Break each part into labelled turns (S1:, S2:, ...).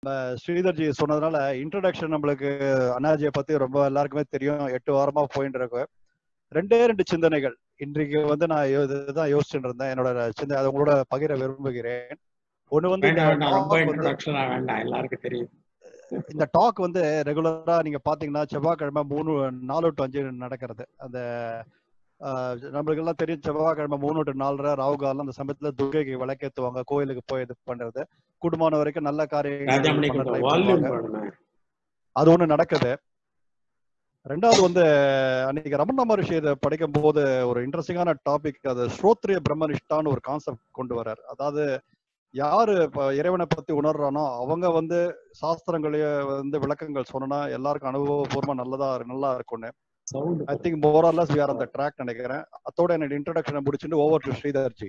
S1: ஸ்ரீதர்ஜி சொன்னதுனால இன்ட்ரோடக்ஷன் நம்மளுக்கு அண்ணாஜியை பத்தி ரொம்ப எல்லாருக்குமே தெரியும். 8 வாரமா போயிட்டு இருக்கு. 2 சிந்தனைகள் இன்றைக்கு நான் இதுதான் யோசிச்சுட்டு இருந்தேன். என்னோட சிந்தனை அதை உங்களோட பகிர விரும்புகிறேன். ஒண்ணு
S2: எல்லாருக்கும் தெரியும்.
S1: இந்த டாக் ரெகுலரா நீங்க பாத்தீங்கன்னா செவ்வாய்க்கிழமை 4 to 5 நடக்கிறது. அந்த நம்மளுக்கு எல்லாம் தெரியும், செவ்வாய்க்கிழமை 3 to 4 ராவுகாலம். அந்த சமயத்துல துர்கைக்கு விளக்கேத்துவாங்க, கோயிலுக்கு போய் இது பண்றது, குடும்பமான வரைக்கும் நல்ல காரியங்கள் அது ஒண்ணு நடக்குது. ரெண்டாவது அன்னைக்கு ரமண மகரிஷி இதை படிக்கும் போது ஒரு இன்ட்ரெஸ்டிங்கான டாபிக், அது ஸ்ரோத்ரிய பிரம்மனிஷ்டான்னு ஒரு கான்செப்ட் கொண்டு வர்றாரு. அதாவது யாரு இறைவனை பத்தி உணர்றானோ அவங்க சாஸ்திரங்களையே விளக்கங்கள் சொன்னா எல்லாருக்கும் அனுபவபூர்வமா நல்லா இருக்கும்னு. I think more or less we are on the track நினைக்கிறேன். அதோட என்னோட இன்ட்ரோடக்ஷனை முடிச்சுட்டு ஓவர் டு ஸ்ரீதர்ஜி.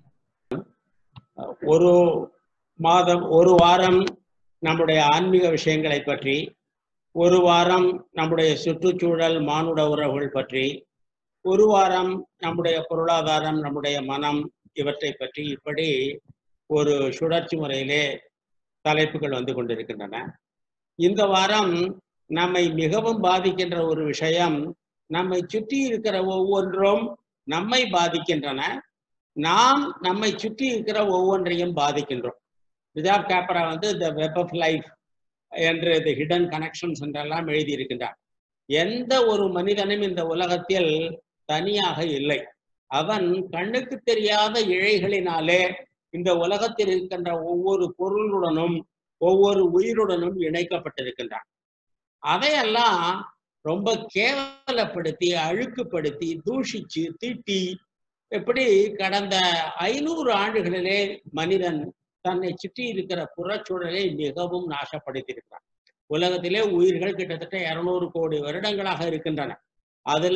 S2: ஒரு மாதம், ஒரு வாரம் நம்முடைய ஆன்மீக விஷயங்களை பற்றி, ஒரு வாரம் நம்முடைய சுற்றுச்சூழல் மானுட உறவுகள் பற்றி, ஒரு வாரம் நம்முடைய பொருளாதாரம், நம்முடைய மனம், இவற்றை பற்றி, இப்படி ஒரு சுழற்சி முறையிலே தலைப்புகள் வந்து கொண்டிருக்கின்றன. இந்த வாரம் நம்மை மிகவும் பாதிக்கின்ற ஒரு விஷயம், நம்மை சுற்றி இருக்கிற ஒவ்வொன்றும் நம்மை பாதிக்கின்றன, நாம் நம்மை சுற்றி இருக்கிற ஒவ்வொன்றையும் பாதிக்கின்றோம். Richard Capra the web of life என்று தி ஹிடன் கனெக்ஷன்ஸ் என்றெல்லாம் எழுதியிருக்கின்றார். எந்த ஒரு மனிதனும் இந்த உலகத்தில் தனியாக இல்லை. அவன் கண்ணுக்கு தெரியாத இழைகளினாலே இந்த உலகத்தில் இருக்கின்ற ஒவ்வொரு பொருளுடனும் ஒவ்வொரு உயிருடனும் இணைக்கப்பட்டிருக்கின்றான். அதையெல்லாம் ரொம்ப கேவலப்படுத்தி, அழுக்குப்படுத்தி, தூஷிச்சு, தீட்டி, எப்படி கடந்த 500 ஆண்டுகளிலே மனிதன் தன்னை சுற்றி இருக்கிற புறச்சூழலை மிகவும் நாசப்படுத்தியிருக்கிறான். உலகத்திலே உயிர்கள் கிட்டத்தட்ட 200 கோடி வருடங்களாக இருக்கின்றன. அதுல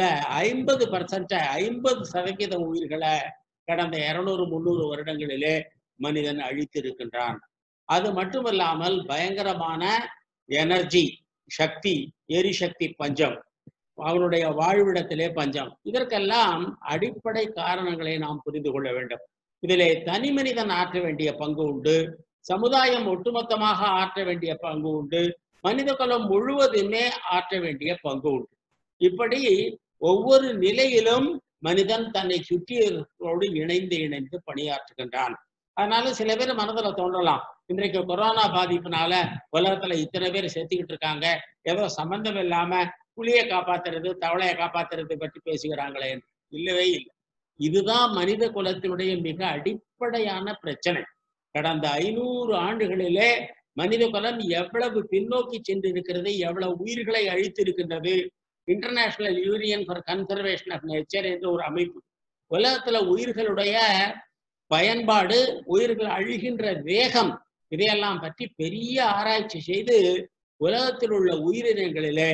S2: 50% உயிர்களை கடந்த 200-300 வருடங்களிலே மனிதன் அழித்திருக்கின்றான். அது மட்டுமல்லாமல் பயங்கரமான எனர்ஜி, சக்தி, எரிசக்தி பஞ்சம், அவனுடைய வாழ்விடத்திலே பஞ்சம். இதற்கெல்லாம் அடிப்படை காரணங்களை நாம் புரிந்து கொள்ள வேண்டும். இதிலே தனி மனிதன் ஆற்ற வேண்டிய பங்கு உண்டு, சமுதாயம் ஒட்டுமொத்தமாக ஆற்ற வேண்டிய பங்கு உண்டு, மனித குலம் முழுவதுமே ஆற்ற வேண்டிய பங்கு உண்டு. இப்படி ஒவ்வொரு நிலையிலும் மனிதன் தன்னை சுற்றியோடு இணைந்து பணியாற்றுகின்றான். அதனால சில பேர் மனதுல தோன்றலாம், இன்றைக்கு கொரோனா பாதிப்புனால உலகத்துல இத்தனை பேர் சேர்த்துக்கிட்டு இருக்காங்க, ஏதோ சம்பந்தம் இல்லாம புலியை காப்பாத்துறது, தவளையை காப்பாத்துறது பற்றி பேசுகிறாங்களே. இல்லவே இல்லை. இதுதான் மனித குலத்தினுடைய மிக அடிப்படையான பிரச்சனை. கடந்த 500 ஆண்டுகளிலே மனித குலம் எவ்வளவு பின்னோக்கி சென்று இருக்கிறது, எவ்வளவு உயிர்களை அழித்து இருக்கின்றது. International union for conservation of nature என்ற ஒரு அமைப்பு உலகத்துல உயிர்களுடைய பயன்பாடு, உயிர்கள் அழிகின்ற வேகம், இதையெல்லாம் பற்றி பெரிய ஆராய்ச்சி செய்து உலகத்தில் உள்ள உயிரினங்களிலே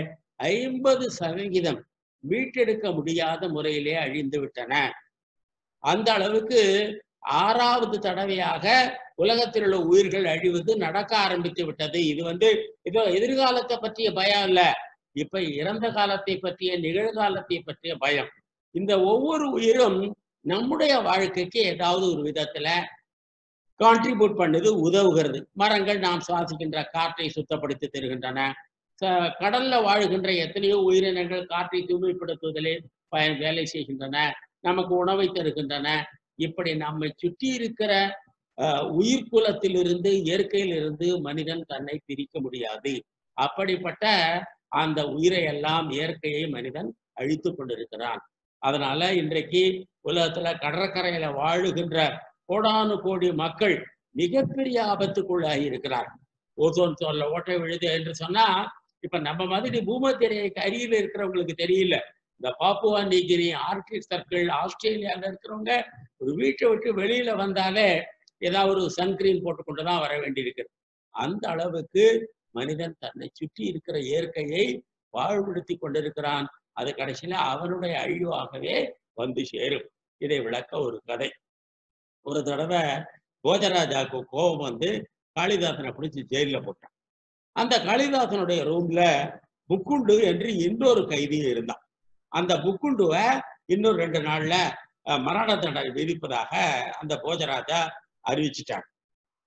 S2: 50% மீட்டெடுக்க முடியாத முறையிலே அழிந்து விட்டன. அந்த அளவுக்கு 6வது தடவையாக உலகத்தில் உள்ள உயிர்கள் அழிவது நடக்க ஆரம்பித்து விட்டது. இது ஏதோ எதிர்காலத்தை பற்றிய பயம் இல்ல, இப்ப இறந்த காலத்தை பற்றிய, நிகழ்காலத்தை பற்றிய பயம். இந்த ஒவ்வொரு உயிரும் நம்முடைய வாழ்க்கைக்கு ஏதாவது ஒரு விதத்துல கான்ட்ரிபியூட் பண்ணுது, உதவுகிறது. மரங்கள் நாம் சுவாசிக்கின்ற காற்றை சுத்தப்படுத்தி தருகின்றன. கடல்ல வாழ்கின்ற எத்தனையோ உயிரினங்கள் காற்றை தூய்மைப்படுத்துவதிலே வேலை செய்கின்றன, நமக்கு உணவை தருகின்றன. இப்படி நம்மை சுற்றி இருக்கிற உயிர்குலத்திலிருந்து, இயற்கையிலிருந்து மனிதன் தன்னை பிரிக்க முடியாது. அப்படிப்பட்ட அந்த உயிரை எல்லாம், இயற்கையை மனிதன் அழித்து கொண்டிருக்கிறான். அதனால இன்றைக்கு உலகத்துல கடற்கரையில வாழுகின்ற கோடானு கோடி மக்கள் மிகப்பெரிய ஆபத்துக்குள்ளாகி இருக்கிறார். ஓசோன் தோல்ல ஓட்டை விழுது என்று சொன்னா, இப்ப நம்ம மாதிரி பூமத்திரைக்கு அருகில் இருக்கிறவங்களுக்கு தெரியல. இந்த பாப்புவா நியூகினி, ஆர்க்டிக் சர்க்கிள், ஆஸ்திரேலியால இருக்கிறவங்க ஒரு வீட்டை விட்டு வெளியில வந்தாலே ஏதாவது ஒரு சன்கிரீன் போட்டுக்கொண்டுதான் வர வேண்டியிருக்கு. அந்த அளவுக்கு மனிதன் தன்னை சுற்றி இருக்கிற இயற்கையை வாழ்வுறுத்தி கொண்டிருக்கிறான். அது கடைசியில அவனுடைய அழிவாகவே வந்து சேரும். இதை விளக்க ஒரு கதை. ஒரு தடவை போஜராஜாவுக்கு கோபம் காளிதாசனை பிடிச்சி ஜெயில போட்டான். அந்த காளிதாசனுடைய ரூம்ல புக்குண்டு என்று இன்னொரு கைதியும் இருந்தான். அந்த புக்குண்டுவை இன்னும் 2 நாள்ல மரண தண்டனை விதிப்பதாக அந்த போஜராஜா அறிவிச்சிட்டாங்க.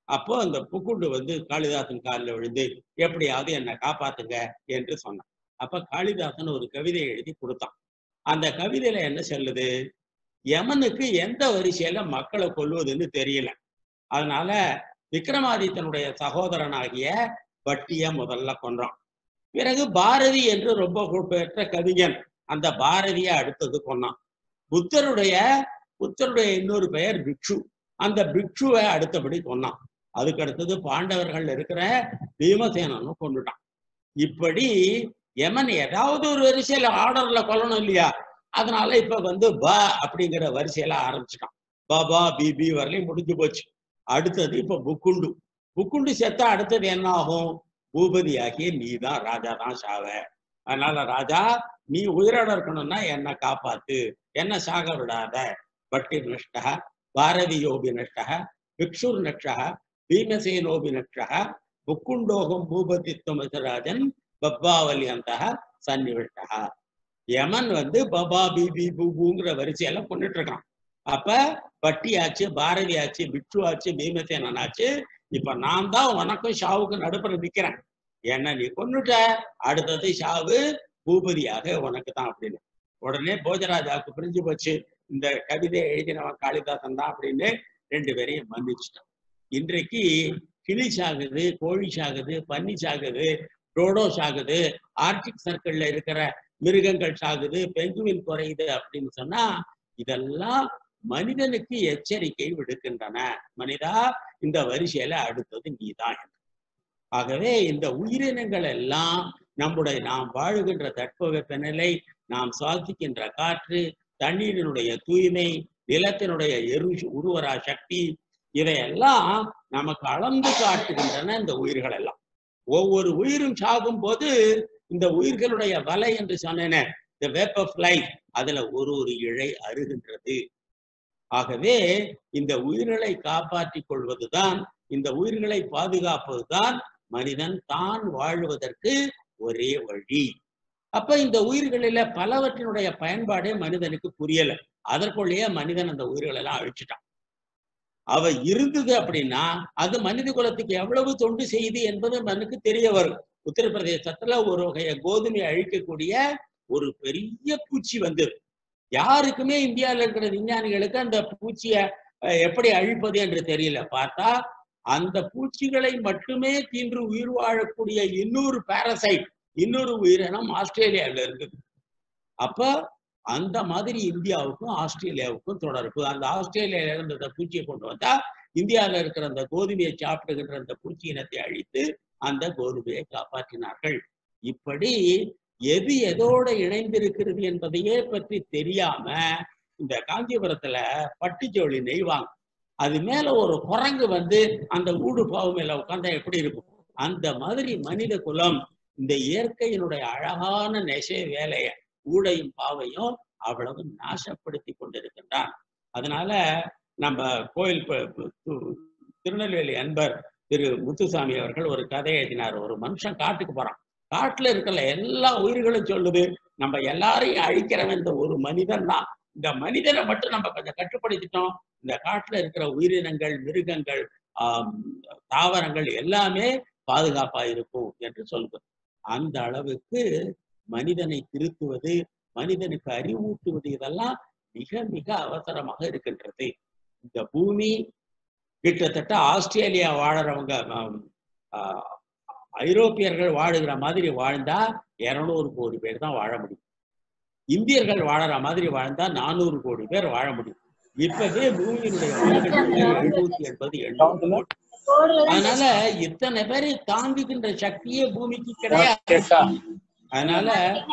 S2: அப்போ அந்த புக்குண்டு வந்து காளிதாசன் காலில் விழுந்து எப்படியாவது என்னை காப்பாத்துங்க என்று சொன்னான். அப்ப காளிதாசன் ஒரு கவிதை எழுதி கொடுத்தான். அந்த கவிதையில என்ன சொல்லுது, யமனுக்கு எந்த வரிசையில மக்களை கொல்வதுன்னு தெரியல. அதனால விக்ரமாதித்தனுடைய சகோதரனாகிய பட்டிய முதல்ல கொன்றான். பிறகு பாரதி என்று ரொம்ப புகழ்பெற்ற கவிஞன், அந்த பாரதியை அடுத்தது கொன்னான். புத்தருடைய இன்னொரு பெயர் பிக்ஷு, அந்த பிக்ஷுவை அடுத்தபடி கொன்னான். அதுக்கு அடுத்தது பாண்டவர்கள் இருக்கிற பீமசேனனும் கொண்டுட்டான். இப்படி யமன் ஏதாவது ஒரு வரிசையில ஆர்டர்ல கொல்லணும் இல்லையா, அதனால இப்ப வந்து ப அப்படிங்கிற வரிசையில ஆரம்பிச்சுட்டான். பாபா பிபி வரலையும் முடிஞ்சு போச்சு. அடுத்தது இப்ப புக்குண்டு செத்தா அடுத்தது என்ன ஆகும், பூபதியாகிய நீ தான் ராஜா தான் சாவ. அதனால ராஜா நீ உயிரோட இருக்கணும்னா என்னை காப்பாத்து, என்ன சாக விடாத. பட்டி நஷ்ட பாரதியோபி நஷ்ட பிக்ஷுர் நஷ்ட பீமசேனோபி நஷ்ட புக்குண்டோகம் பூபதித்வமசராஜன் பப்பாவலி அந்த சன்னிவிஷ்டா. யமன் வந்து பபா பிபி பூபுங்கிற வரிசையெல்லாம் கொண்டுட்டு இருக்கான். அப்ப பட்டி ஆச்சு, பாரதி ஆச்சு, பிக்ஷு ஆச்சு, பீமசேனன் ஆச்சு. இப்ப நான் தான் உனக்கும் ஷாவுக்கு நடுப்புற நிக்கிறேன். என்ன நீ கொண்டுட்ட, அடுத்தது ஷாவு பூபதியாக உனக்கு தான் அப்படின்னு. உடனே போஜராஜாவுக்கு புரிஞ்சு போச்சு, இந்த கவிதையை எழுதினவன் காளிதாசன் தான் அப்படின்னு. 2 பேரையும் மன்னிச்சுட்டான். இன்றைக்கு கிளி சாகுது, கோழி சாகுது, பன்னி சாகுது, டோடோ சாகுது, ஆர்டிக் சர்க்கிள்ல இருக்கிற மிருகங்கள் சாகுது, பெங்குவின் குறையுது அப்படின்னு சொன்னா இதெல்லாம் மனிதனுக்கு எச்சரிக்கை விடுக்கின்றன. மனிதா, இந்த வரிசையில அடுத்தது நீதான். ஆகவே இந்த உயிரினங்கள் எல்லாம் நாம் வாழுகின்ற தட்பவெப்பநிலை, நாம் சுவாசிக்கின்ற காற்று, தண்ணீரினுடைய தூய்மை, நிலத்தினுடைய உருவரா சக்தி, இதையெல்லாம் நமக்கு அளந்து காட்டுகின்றன இந்த உயிர்கள் எல்லாம். ஒவ்வொரு உயிரும் சாகும் போது இந்த உயிர்களுடைய வலை என்று சொன்னேனே, the web of life, அதுல ஒரு இழை அருகின்றது. ஆகவே இந்த உயிர்களை காப்பாற்றிக் கொள்வதுதான், இந்த உயிர்களை பாதுகாப்பதுதான் மனிதன் தான் வாழ்வதற்கு ஒரே வழி. அப்ப இந்த உயிர்களில பலவற்றினுடைய பயன்பாடே மனிதனுக்கு புரியல. அதற்குள்ளேயே மனிதன் அந்த உயிர்கள் எல்லாம் அழிச்சுட்டான். அவ இருந்தது அப்படின்னா அது மனித குலத்துக்கு எவ்வளவு தொண்டு செய்யுது என்பது எனக்கு தெரிய வரும். உத்தரப்பிரதேசத்துல ஒரு வகைய கோதுமை அழிக்கக்கூடிய ஒரு பெரிய பூச்சி வந்தது. யாருக்குமே இந்தியாவில் இருக்கிற விஞ்ஞானிகளுக்கு அந்த பூச்சியை எப்படி அழிப்பது என்று தெரியல. பார்த்தா அந்த பூச்சிகளை மட்டுமே தீன்று உயிர் வாழக்கூடிய இன்னொரு பாரசைட், இன்னொரு உயிரினம் ஆஸ்திரேலியாவில் இருக்குது. அப்ப அந்த மாதிரி இந்தியாவுக்கும் ஆஸ்திரேலியாவுக்கும் தொடர்பு. அந்த ஆஸ்திரேலியாவில இருந்து அந்த பூச்சியை கொண்டு வந்தா இந்தியாவில் இருக்கிற அந்த கோதுமையை சாப்பிடுகின்ற அந்த பூச்சி இனத்தை அழித்து அந்த கோதுமையை காப்பாற்றினார்கள். இப்படி எது எதோட இணைந்திருக்கிறது என்பதையே பற்றி தெரியாம இந்த காஞ்சிபுரத்துல பட்டுச்சோழி நெய்வாங்க. அது மேல ஒரு குரங்கு வந்து அந்த ஊடு பாவு மேல உட்கார்ந்தா எப்படி இருக்கும், அந்த மாதிரி மனித குலம் இந்த இயற்கையினுடைய அழகான நெசை வேலைய ஊடையும் பாவையும் அவ்வளவு நாசப்படுத்தி கொண்டிருக்கின்றான். அதனால நம்ம கோயில் திருநெல்வேலி அன்பர் திரு முத்துசாமி அவர்கள் ஒரு கதை எழுதினார். ஒரு மனுஷன் காட்டுக்கு போறான். காட்டுல இருக்கிற எல்லா உயிர்களும் சொல்லுது, நம்ம எல்லாரையும் அழிக்கிறவன் இந்த ஒரு மனிதன் தான். இந்த மனிதனை மட்டும் நம்ம கொஞ்சம் கட்டுப்படுத்திட்டோம், இந்த காட்டுல இருக்கிற உயிரினங்கள், மிருகங்கள், தாவரங்கள் எல்லாமே பாதுகாப்பா இருக்கும் என்று சொல்லுது. அந்த அளவுக்கு மனிதனை திருத்துவது, மனிதனுக்கு அறிவூட்டுவது, இதெல்லாம் மிக மிக அவசரமாக இருக்கின்றது. இந்த பூமி கிட்டத்தட்ட ஆஸ்திரேலியா வாழறவங்க, ஐரோப்பியர்கள் வாழுகிற மாதிரி வாழ்ந்தா 200 கோடி பேர் தான் வாழ முடியும். இந்தியர்கள் வாழற மாதிரி வாழ்ந்தா 400 கோடி பேர் வாழ முடியும். இப்பவே பூமியினுடைய 780 அதனால இத்தனை பேரை தாங்குகின்ற சக்தியே பூமிக்கு கிடையாது. அதனால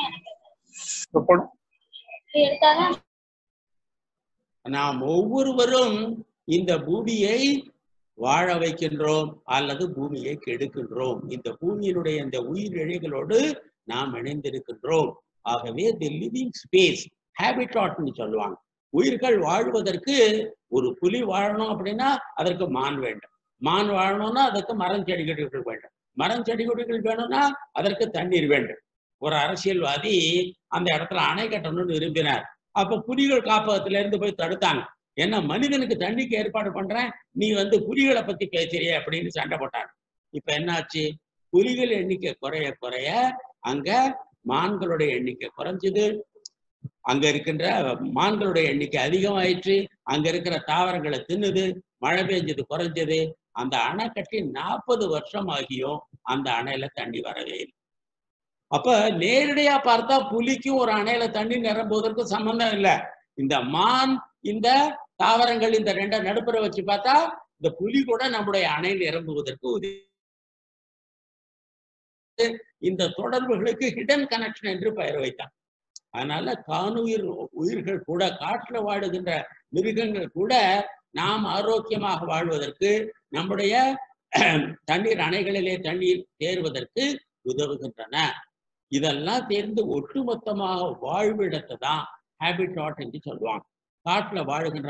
S2: நாம் ஒவ்வொருவரும் இந்த பூமியை வாழ வைக்கின்றோம் அல்லது பூமியை கெடுக்கின்றோம். இந்த பூமியினுடைய இந்த உயிர் இழைகளோடு நாம் இணைந்திருக்கின்றோம். ஆகவே தி லிவிங் ஸ்பேஸ் ஹேபிட்டாட்னு சொல்லுவாங்க. உயிர்கள் வாழ்வதற்கு ஒரு புலி வாழணும் அப்படின்னா அதற்கு மான் வேண்டும், மான் வாழணும்னா அதற்கு மரம் செடி கொடிகள் வேண்டும், மரம் செடி கொடிகள் வேணும்னா அதற்கு தண்ணீர் வேண்டும். ஒரு அரசியல்வாதி அந்த இடத்துல அணை கட்டணும்னு விரும்பினார். அப்ப புலிகள் காப்பகத்தில இருந்து போய் தடுத்தாங்க. ஏன்னா மனிதனுக்கு தண்ணிக்கு ஏற்பாடு பண்றேன், நீ வந்து புலிகளை பத்தி பேசுறிய அப்படின்னு சண்டை போட்டாங்க. இப்ப என்னாச்சு? புலிகள் எண்ணிக்கை குறைய குறைய அங்க மான்களுடைய எண்ணிக்கை குறைஞ்சது, அங்க இருக்கின்ற மான்களுடைய எண்ணிக்கை அதிகமாயிற்று, அங்க இருக்கிற தாவரங்களை தின்னுது, மழை பெஞ்சது குறைஞ்சது. அந்த அணை கட்டி 40 வருஷம் ஆகியும் அந்த அணையில தண்ணி வரவே இல்லை. அப்ப நேரடியா பார்த்தா புலிக்கும் ஒரு அணையில தண்ணி நிரம்புவதற்கு சம்பந்தம் இல்லை. இந்த மான், இந்த தாவரங்கள், இந்த ரெண்ட நடுப்புற வச்சு பார்த்தா இந்த புலி கூட நம்முடைய அணை நிரம்புவதற்கு இந்த தொடர்புகளுக்கு ஹிடன் கனெக்ஷன் என்று பெயர் வைத்தான். அதனால காணுயிர் உயிர்கள் கூட, காட்டுல வாழுகின்ற மிருகங்கள் கூட நாம் ஆரோக்கியமாக வாழ்வதற்கு, நம்முடைய தண்ணீர் அணைகளிலே தண்ணீர் தேர்வதற்கு உதவுகின்றன. இதெல்லாம் தேர்ந்து ஒட்டுமொத்தமாக வாழ்விடத்தை தான் ஹேபிட்டாட் என்று சொல்லுவாங்க. காட்டுல வாழுகின்ற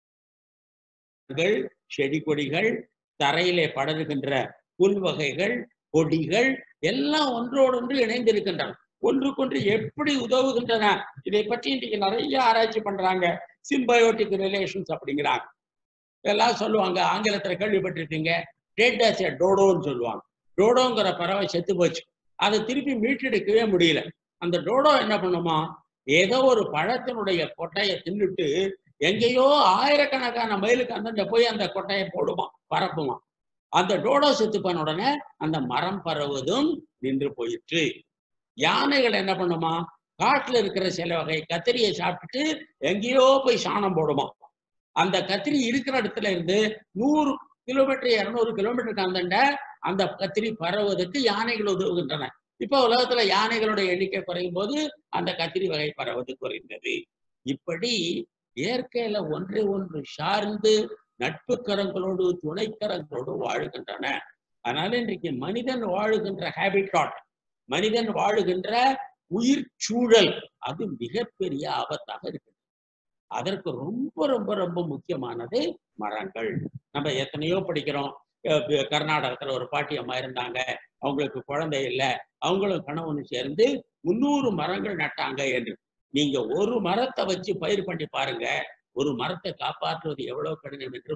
S2: செடி கொடிகள், தரையிலே படருகின்ற புல் வகைகள், கொடிகள் எல்லாம் ஒன்றோடொன்று இணைந்திருக்கின்றன, ஒன்றுக்கொன்று எப்படி உதவுகின்றன. இதை பற்றி இன்றைக்கு நிறைய ஆராய்ச்சி பண்றாங்க. சிம்பயோட்டிக் ரிலேஷன்ஸ் அப்படிங்கிறாங்க. எல்லாம் சொல்லுவாங்க. ஆங்கிலத்துல கேள்விப்பட்டிருக்கீங்க, டெட் ஆஸ் எ டோடோன்னு சொல்லுவாங்க. டோடோங்கிற பறவை செத்து போச்சு, அதை திருப்பி மீட்டெடுக்கவே முடியல. அந்த டோடோ என்ன பண்ணுமா, ஏதோ ஒரு பழத்தினுடைய கொட்டையை தின்னுட்டு எங்கேயோ ஆயிரக்கணக்கான மைலுக்கு அந்த போய் அந்த கொட்டையை போடுமா, பரப்புமா. அந்த டோடோ செத்து போன உடனே அந்த மரம் பரவுவதும் நின்று போயிற்று. யானைகள் என்ன பண்ணுமா, காட்டுல இருக்கிற சில வகை கத்திரியை சாப்பிட்டுட்டு எங்கேயோ போய் சாணம் போடுமா. அந்த கத்திரி இருக்கிற இடத்துல இருந்து 100 கிலோமீட்டர் 200 கிலோமீட்டருக்கு அந்தண்ட அந்த கத்திரி பரவுவதற்கு யானைகள் உதவுகின்றன. இப்ப உலகத்துல யானைகளுடைய எண்ணிக்கை குறையும் போது அந்த கத்திரி வகை பரவது குறைந்தது. இப்படி இயற்கையில ஒன்றை ஒன்று சார்ந்து நட்பு கரங்களோடு துணைக்கரங்களோடு வாழுகின்றன. அதனால இன்றைக்கு மனிதன் வாழுகின்ற ஹேபிட்டாட், மனிதன் வாழுகின்ற உயிர் சூழல், அது மிகப்பெரிய ஆபத்தாக இருக்கு. அதற்கு ரொம்ப ரொம்ப ரொம்ப முக்கியமானது மரங்கள். நம்ம எத்தனையோ படிக்கிறோம். கர்நாடகத்துல ஒரு பாட்டி அம்மா இருந்தாங்க, அவங்களுக்கு குழந்தை இல்லை, அவங்களும் கணவனும் சேர்ந்து 300 மரங்கள் நட்டாங்க என்று. நீங்க ஒரு மரத்தை வச்சு பயிர் பண்ணி பாருங்க, ஒரு மரத்தை காப்பாற்றுவது எவ்வளவு கடினம் என்று.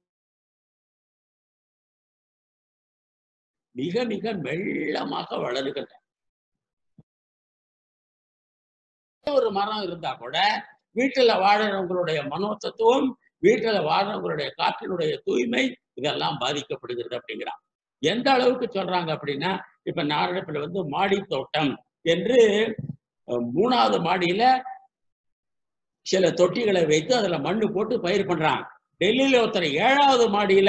S2: மிக மிக மெல்லமாக வளருகின்ற ஒரு மரம் இருந்தா கூட வீட்டுல வாழறவங்களுடைய மனோதத்துவம், வீட்டுல வாழறவங்களுடைய காற்றினுடைய தூய்மை, இதெல்லாம் பாதிக்கப்படுகிறது அப்படிங்கிறான். எந்த அளவுக்கு சொல்றாங்க அப்படின்னா, இப்ப நாரடப்பில் வந்து மாடி தோட்டம் என்று 3வது மாடியில சில தொட்டிகளை வைத்து அதுல மண்ணு போட்டு பயிர் பண்றாங்க. டெல்லியில ஒருத்தர் 7வது மாடியில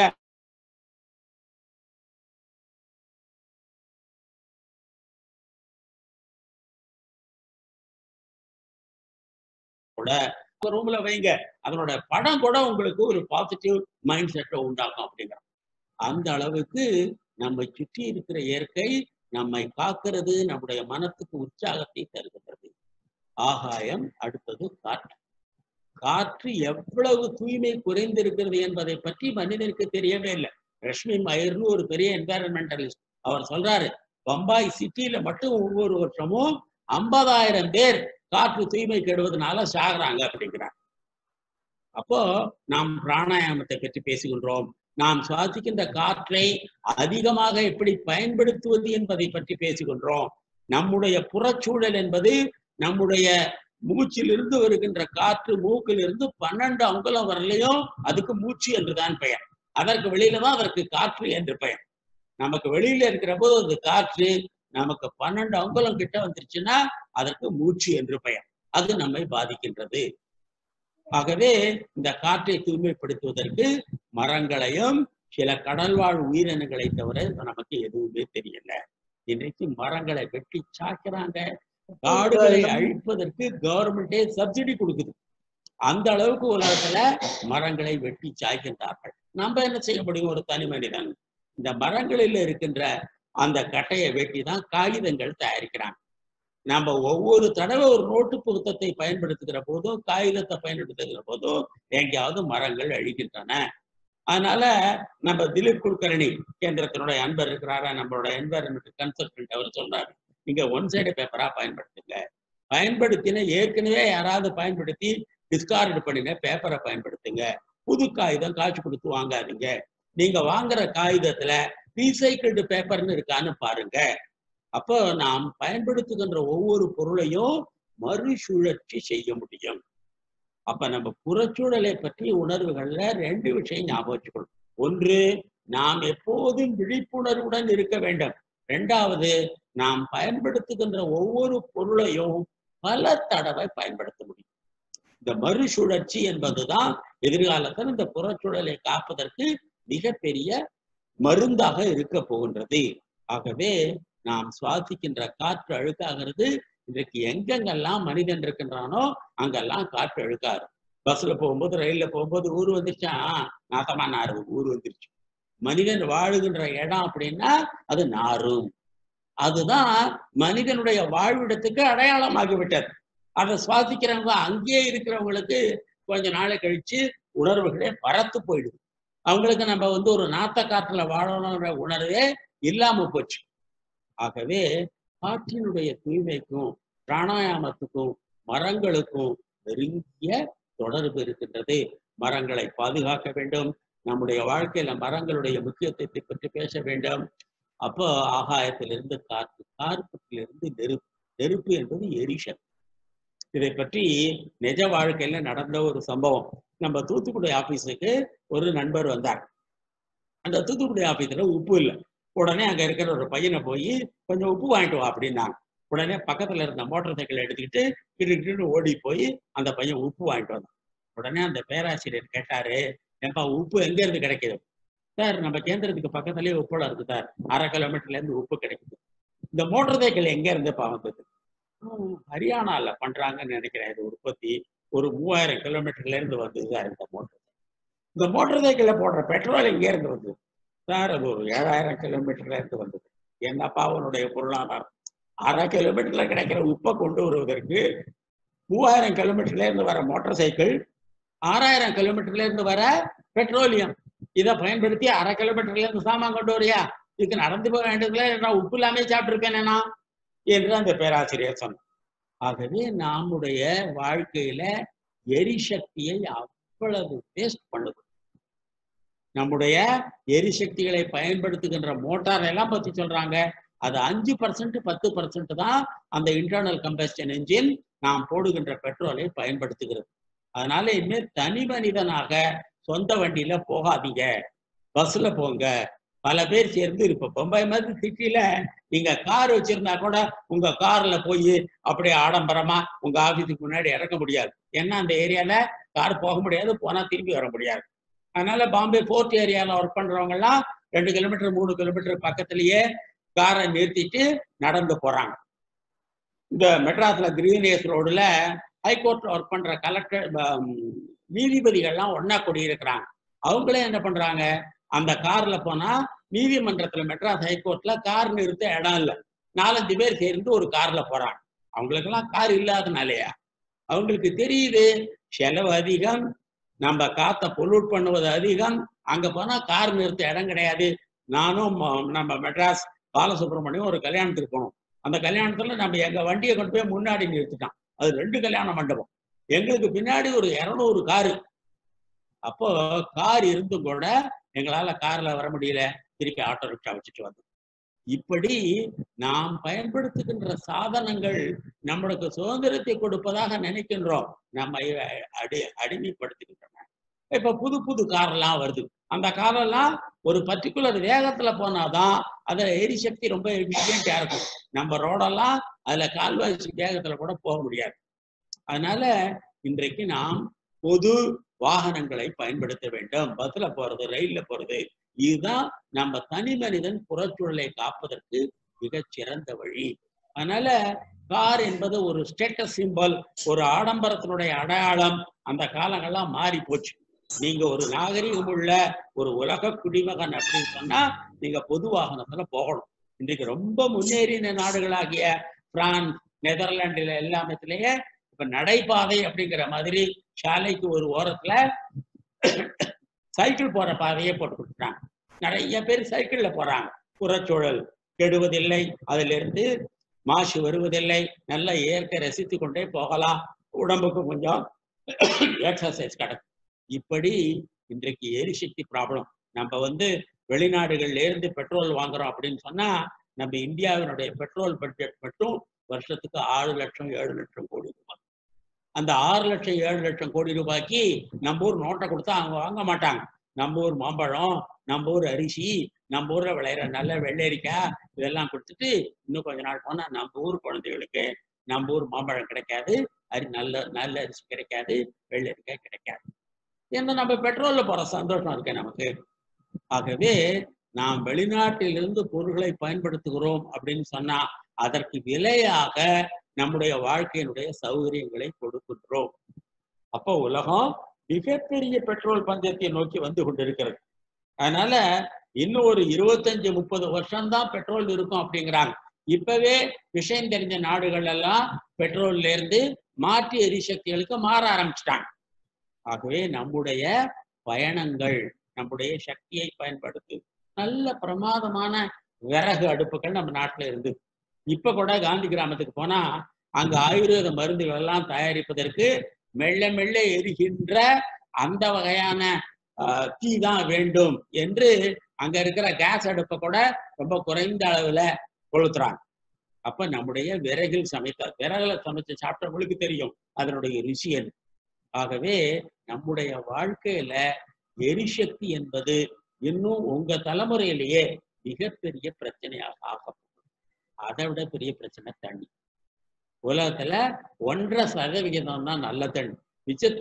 S2: கூட ரூம்ல வைங்க, அதனோட படம் கூட உங்களுக்கு ஒரு பாசிட்டிவ் மைண்ட் செட்டை உண்டாக்கும் அப்படிங்கிற. அந்த அளவுக்கு நம்மை சுற்றி இருக்கிற இயற்கை நம்மை காக்கிறது, நம்முடைய மனத்துக்கு உற்சாகத்தை தருகின்றது. ஆகாயம், அடுத்தது காற்று. காற்று எவ்வளவு தூய்மை குறைந்திருக்கிறது என்பதை பற்றி மனிதனுக்கு தெரியவே இல்லை. ரஷ்மி மயர்னு ஒரு பெரிய என்வைரன்மெண்டலிஸ்ட், அவர் சொல்றாரு, பம்பாய் சிட்டியில மட்டும் ஒவ்வொரு வருஷமும் 50,000 பேர் காற்று தூய்மை கெடுவதனால சாகுறாங்க அப்படிங்கிறார். அப்போ நாம் பிராணாயாமத்தை பற்றி பேசுகின்றோம். நாம் சுவாசிக்கின்ற காற்றை அதிகமாக எப்படி பயன்படுத்துவது என்பதை பற்றி பேசுகின்றோம். நம்முடைய புறச்சூழல் என்பது நம்முடைய மூச்சிலிருந்து வருகின்ற காற்று, மூக்கிலிருந்து 12 அங்குலம் வரலையும் அதுக்கு மூச்சு என்றுதான் பெயர். அதற்கு வெளியில தான் அதற்கு காற்று என்று பெயர். நமக்கு வெளியில இருக்கிற போது அது காற்று, நமக்கு 12 அங்குலம் கிட்ட வந்துருச்சுன்னா அதற்கு மூச்சு என்று பெயர். அது நம்மை பாதிக்கின்றது. ஆகவே இந்த காற்றை தூய்மைப்படுத்துவதற்கு மரங்களையும் சில கடல்வாழ் உயிரினங்களை தவிர நமக்கு எதுவுமே தெரியல. இன்றைக்கு மரங்களை வெட்டி சாய்க்கிறாங்க. காடுகளை அழிப்பதற்கு கவர்மெண்டே சப்சிடி கொடுக்குது. அந்த அளவுக்கு உலகத்துல மரங்களை வெட்டி சாய்க்கின்றார்கள். நம்ம என்ன செய்ய முடியும்? ஒரு தனி மனிதன் இந்த மரங்களில் இருக்கின்ற அந்த கட்டையை வெட்டி தான் காகிதங்கள் தயாரிக்கிறாங்க. நம்ம ஒவ்வொரு தடவை ஒரு நோட்டு புத்தகத்தை பயன்படுத்துகிற போதும், காகிதத்தை பயன்படுத்துகிற போதும் எங்கேயாவது மரங்கள் அழிக்கின்றன. அதனால நம்ம திலீப் குல்கர்னி கேந்திரத்தினுடைய அன்பர் இருக்கிறாரா, நம்மளோட என்வைரன்மெண்ட் கன்சல்டன்ட், அவர் சொல்றாரு, நீங்க ஒன் சைடு பேப்பரா பயன்படுத்துங்க. பயன்படுத்தின ஏற்கனவே யாராவது பயன்படுத்தி டிஸ்கார்டு பண்ணின பேப்பரை பயன்படுத்துங்க. புது காகிதம் காய்ச்சி கொடுத்து வாங்காதீங்க. நீங்க வாங்குற காகிதத்துல ரீசைக்கிள்டு பேப்பர்னு இருக்கான்னு பாருங்க. அப்போ நாம் பயன்படுத்துகின்ற ஒவ்வொரு பொருளையும் மறுசுழற்சி செய்ய முடியும். அப்ப நம்ம புறச்சூழலை பற்றி உணர்வுகள்ல 2 விஷயம் ஞாபகம் வச்சுக்கணும். ஒன்று, நாம் எப்போதும் விழிப்புணர்வுடன் இருக்க வேண்டும். 2வது, நாம் பயன்படுத்துகின்ற ஒவ்வொரு பொருளையும் பல தடவை பயன்படுத்த முடியும். இந்த மறுசுழற்சி என்பதுதான் எதிர்காலத்தில் இந்த புறச்சூழலை காப்பதற்கு மிகப்பெரிய மருந்தாக இருக்க போகின்றது. ஆகவே நாம் சுவாசிக்கின்ற காற்று அழுக்காகிறது. இன்றைக்கு எங்கெங்கெல்லாம் மனிதன் இருக்கின்றானோ அங்கெல்லாம் காற்று அழுக்காரு. பஸ்ல போகும்போது, ரயில்ல போகும்போது ஊர் வந்துருச்சா, நாசமா நாறு ஊர் வந்துருச்சு. மனிதன் வாழுகின்ற இடம் அப்படின்னா அது நாரும். அதுதான் மனிதனுடைய வாழ்விடத்துக்கு அடையாளமாகிவிட்டது. அதை சுவாசிக்கிறவங்க அங்கேயே இருக்கிறவங்களுக்கு கொஞ்ச நாளை கழிச்சு உணர்வுகளே பறத்து போயிடுது. அவங்களுக்கு நம்ம ஒரு நாத்த காற்றுல வாழணுன்ற உணர்வே இல்லாம போச்சு. ஆகவே காற்றினுடைய தூய்மைக்கும் பிராணாயாமத்துக்கும் மரங்களுக்கும் நெருங்கிய தொடர்பு இருக்கின்றது. மரங்களை பாதுகாக்க வேண்டும். நம்முடைய வாழ்க்கையில மரங்களுடைய முக்கியத்துவத்தை பற்றி பேச வேண்டும். அப்போ ஆகாயத்திலிருந்து காற்று, காற்றுல நெருப்பு, நெருப்பு என்பது எரிசக்தி. இதை பற்றி நிஜ வாழ்க்கையில நடந்த ஒரு சம்பவம். நம்ம தூத்துக்குடி ஆபீஸுக்கு ஒரு நண்பர் வந்தார். அந்த தூத்துக்குடி ஆபீஸ்ல உப்பு இல்லை. உடனே அங்க இருக்கிற ஒரு பையனை போய் கொஞ்சம் உப்பு வாங்கிட்டு வா அப்படின்னாங்க. உடனே பக்கத்துல இருந்த மோட்டார் சைக்கிள் எடுத்துக்கிட்டு கிட்டு ஓடி போய் அந்த பையன் உப்பு வாங்கிட்டு வந்தான். உடனே அந்த பேராசிரியர் கேட்டாரு, ஏன்பா உப்பு எங்க இருந்து கிடைக்குது? சார், நம்ம கேந்திரத்துக்கு பக்கத்துலயே உப்புல இருக்கு சார், 1/2 கிலோமீட்டர்ல இருந்து உப்பு கிடைக்குது. இந்த மோட்டார் சைக்கிள் எங்க இருந்துப்பா வந்தது? ஹரியானால பண்றாங்கன்னு நினைக்கிறேன் இது உற்பத்தி. ஒரு 3000 கிலோமீட்டர்ல இருந்து வந்தது சார் இந்த மோட்டார். இந்த மோட்டார் சைக்கிள்ல போடுற பெட்ரோல் எங்க இருந்து வந்தது சார்? அது ஒரு 7000 கிலோமீட்டர்ல இருந்து வந்தது. என்னப்பா அவனுடைய பொருளாதாரம்? 1/2 கிலோமீட்டர்ல கிடைக்கிற உப்பை கொண்டு வருவதற்கு 3000 கிலோமீட்டர்ல இருந்து வர மோட்டார் சைக்கிள், 6000 கிலோமீட்டர்ல இருந்து வர பெட்ரோலியம், இதை பயன்படுத்தி 1/2 கிலோமீட்டர்ல இருந்து சாமான் கொண்டு வரியா? இதுக்கு நடந்து போக வேண்டியதுல நான் உப்பு இல்லாமே சாப்பிட்டுருப்பேனா என்று அந்த பேராசிரியர் சொன்னார். ஆகவே நம்முடைய வாழ்க்கையில எரிசக்தியை அவ்வளவு வேஸ்ட் பண்ணுது. நம்முடைய எரிசக்திகளை பயன்படுத்துகின்ற மோட்டார் எல்லாம் பத்தி சொல்றாங்க. அது 5% 10% தான் அந்த இன்டர்னல் கம்பஸ்டன் என்ஜின் நாம் போடுகின்ற பெட்ரோலை பயன்படுத்துகிறது. அதனால இனிமேல் தனி மனிதனாக சொந்த வண்டியில போகாதீங்க, பஸ்ல போங்க. பல பேர் சேர்ந்து இப்ப பம்பாய் மாதிரி சிட்டில நீங்க கார் வச்சிருந்தா கூட உங்க கார்ல போய் அப்படியே ஆடம்பரமா உங்க ஆபீஸுக்கு முன்னாடி இறக்க முடியாது. ஏன்னா அந்த ஏரியால கார் போக முடியாது, போனா திரும்பி வர முடியாது. அதனால பாம்பே போர்ட் ஏரியால ஒர்க் பண்றவங்க எல்லாம் 2 கிலோமீட்டர் 3 கிலோமீட்டர் பக்கத்திலேயே காரை நிறுத்திட்டு நடந்து போறாங்க. இந்த மெட்ராஸ்ல கிரீனேஸ் ரோடுல ஹைகோர்ட்ல ஒர்க் பண்ற கலெக்டர் நீதிபதிகள்லாம் ஒன்னா குடியிருக்கிறாங்க. அவங்களே என்ன பண்றாங்க, அந்த கார்ல போனா நீதிமன்றத்துல மெட்ராஸ் ஹைகோர்ட்ல கார் நிறுத்த இடம் இல்லை, 4-5 பேர் சேர்ந்து ஒரு கார்ல போறாங்க. அவங்களுக்கு எல்லாம் கார் இல்லாதனாலயா? அவங்களுக்கு தெரியுது செலவு அதிகம், நம்ம காத்தை பொல்யூட் பண்ணுவது அதிகம், அங்க போனா கார் நிறுத்த இடம் கிடையாது. நானும் நம்ம மெட்ராஸ் பாலசுப்ரமணியம் ஒரு கல்யாணத்துக்கு போனோம். அந்த கல்யாணத்துல நம்ம எங்க வண்டியை கொண்டு போய் முன்னாடி நிறுத்திட்டான். அது 2 கல்யாண மண்டபம். எங்களுக்கு பின்னாடி ஒரு 200 காரு. அப்போ கார் இருந்தும் கூட எங்களால கார்ல வர முடியல, திருப்பி ஆட்டோ ரிக்ஷா வச்சுட்டு வந்தோம். இப்படி நாம் பயன்படுத்துகின்ற சாதனங்கள் நம்மளுக்கு சுதந்திரத்தை கொடுப்பதாக நினைக்கின்றோம், நம்ம அடிமைப்படுத்துகின்றன. இப்ப புது புது காரெல்லாம் வருது. அந்த காரெல்லாம் ஒரு பர்டிகுலர் வேகத்துல போனாதான் அதுல எரிசக்தி ரொம்ப எஃபிஷியன்டா இருக்கும். நம்ம ரோடெல்லாம் அதுல கால்வாசி வேகத்துல கூட போக முடியாது. அதனால இன்றைக்கு நாம் பொது வாகனங்களை பயன்படுத்த வேண்டும். பஸ்ல போறது, ரயில்ல போறது, இதுதான் நம்ம தனி மனிதன் புறச்சூழலை காப்பதற்கு மிகச் சிறந்த வழி. அதனால கார் என்பது ஒரு ஸ்டேட்டஸ் சிம்பல், ஒரு ஆடம்பரத்தினுடைய அடையாளம். அந்த காலங்கள்லாம் மாறி போச்சு. நீங்க ஒரு நாகரிகம் உள்ள ஒரு உலக குடிமகன் அப்படின்னு சொன்னா நீங்க பொது வாகனத்துல போகணும். இன்றைக்கு ரொம்ப முன்னேறின நாடுகளாகிய பிரான்ஸ், நெதர்லாண்டுல எல்லாமத்திலேயே இப்ப நடைபாதை அப்படிங்கிற மாதிரி சாலைக்கு ஒரு ஓரத்துல சைக்கிள் போற பாதையே போட்டு கொடுத்துட்டாங்க. நிறைய பேர் சைக்கிள்ல போறாங்க. புறச்சூழல் கெடுவதில்லை, அதுல இருந்து மாசு வருவதில்லை, நல்ல இயற்கை ரசித்து கொண்டே போகலாம். உடம்புக்கு கொஞ்சம் எக்ஸசைஸ் கிடக்கு. இப்படி இன்றைக்கு எரிசக்தி ப்ராப்ளம். நம்ம வெளிநாடுகள்ல இருந்து பெட்ரோல் வாங்குறோம் அப்படின்னு சொன்னா நம்ம இந்தியாவினுடைய பெட்ரோல் பட்ஜெட் மட்டும் வருஷத்துக்கு 6 லட்சம் 7 லட்சம் கோடி ரூபாய். அந்த 6 லட்சம் 7 லட்சம் கோடி ரூபாய்க்கு நம்ம ஊர் நோட்டை கொடுத்தா அவங்க வாங்க மாட்டாங்க. நம்ம ஊர் மாம்பழம், நம்ம ஊர் அரிசி, நம்ம ஊர்ல விளையிற நல்ல வெள்ளரிக்காய் இதெல்லாம் கொடுத்துட்டு இன்னும் கொஞ்ச நாள் போனா நம்ம ஊர் குழந்தைகளுக்கு நம்ம ஊர் மாம்பழம் கிடைக்காது, நல்ல நல்ல அரிசி கிடைக்காது, வெள்ளரிக்காய் கிடைக்காது. ஏன்னா நம்ம பெட்ரோல்ல போற சந்தோஷம் இருக்கு நமக்கு. ஆகவே நாம் வெளிநாட்டிலிருந்து பொருட்களை பயன்படுத்துகிறோம் அப்படின்னு சொன்னா அதற்கு விலையாக நம்முடைய வாழ்க்கையினுடைய சௌகரியங்களை கொடுக்கின்றோம். அப்போ உலகம் மிகப்பெரிய பெட்ரோல் பந்தயத்தை நோக்கி வந்து கொண்டிருக்கிறது. அதனால இன்னும் ஒரு 25-30 வருஷம்தான் பெட்ரோல் இருக்கும் அப்படிங்கிறாங்க. இப்பவே விஷயம் தெரிஞ்ச நாடுகள் எல்லாம் பெட்ரோல்ல இருந்து மாற்று எரிசக்திகளுக்கு மாற ஆரம்பிச்சிட்டாங்க. ஆகவே நம்முடைய பயணங்கள், நம்முடைய சக்தியை பயன்படுத்தி நல்ல பிரமாதமான விறகு அடுப்புகள் நம்ம நாட்டுல இருந்து. இப்ப கூட காந்தி கிராமத்துக்கு போனா அங்க ஆயுர்வேத மருந்துகள் எல்லாம் தயாரிப்பதற்கு மெல்ல மெல்ல எரிகின்ற அந்த வகையான தீ தான் வேண்டும் என்று அங்க இருக்கிற கேஸ் அடுப்பை கூட ரொம்ப குறைந்த அளவுல கொளுத்துறாங்க. அப்ப நம்முடைய விறகில் விறகுல சமைச்சு சாப்பிட்டவங்களுக்கு தெரியும் அதனுடைய ருசி என்ன. ஆகவே நம்முடைய வாழ்க்கையில எரிசக்தி என்பது இன்னும் உங்க தலைமுறையிலேயே மிகப்பெரிய பிரச்சனையாக ஆகப்படும். அதை விட பெரிய பிரச்சனை தண்ணி. உலகத்துல 1.5% தான் நல்ல தண்ணி. மிச்சம்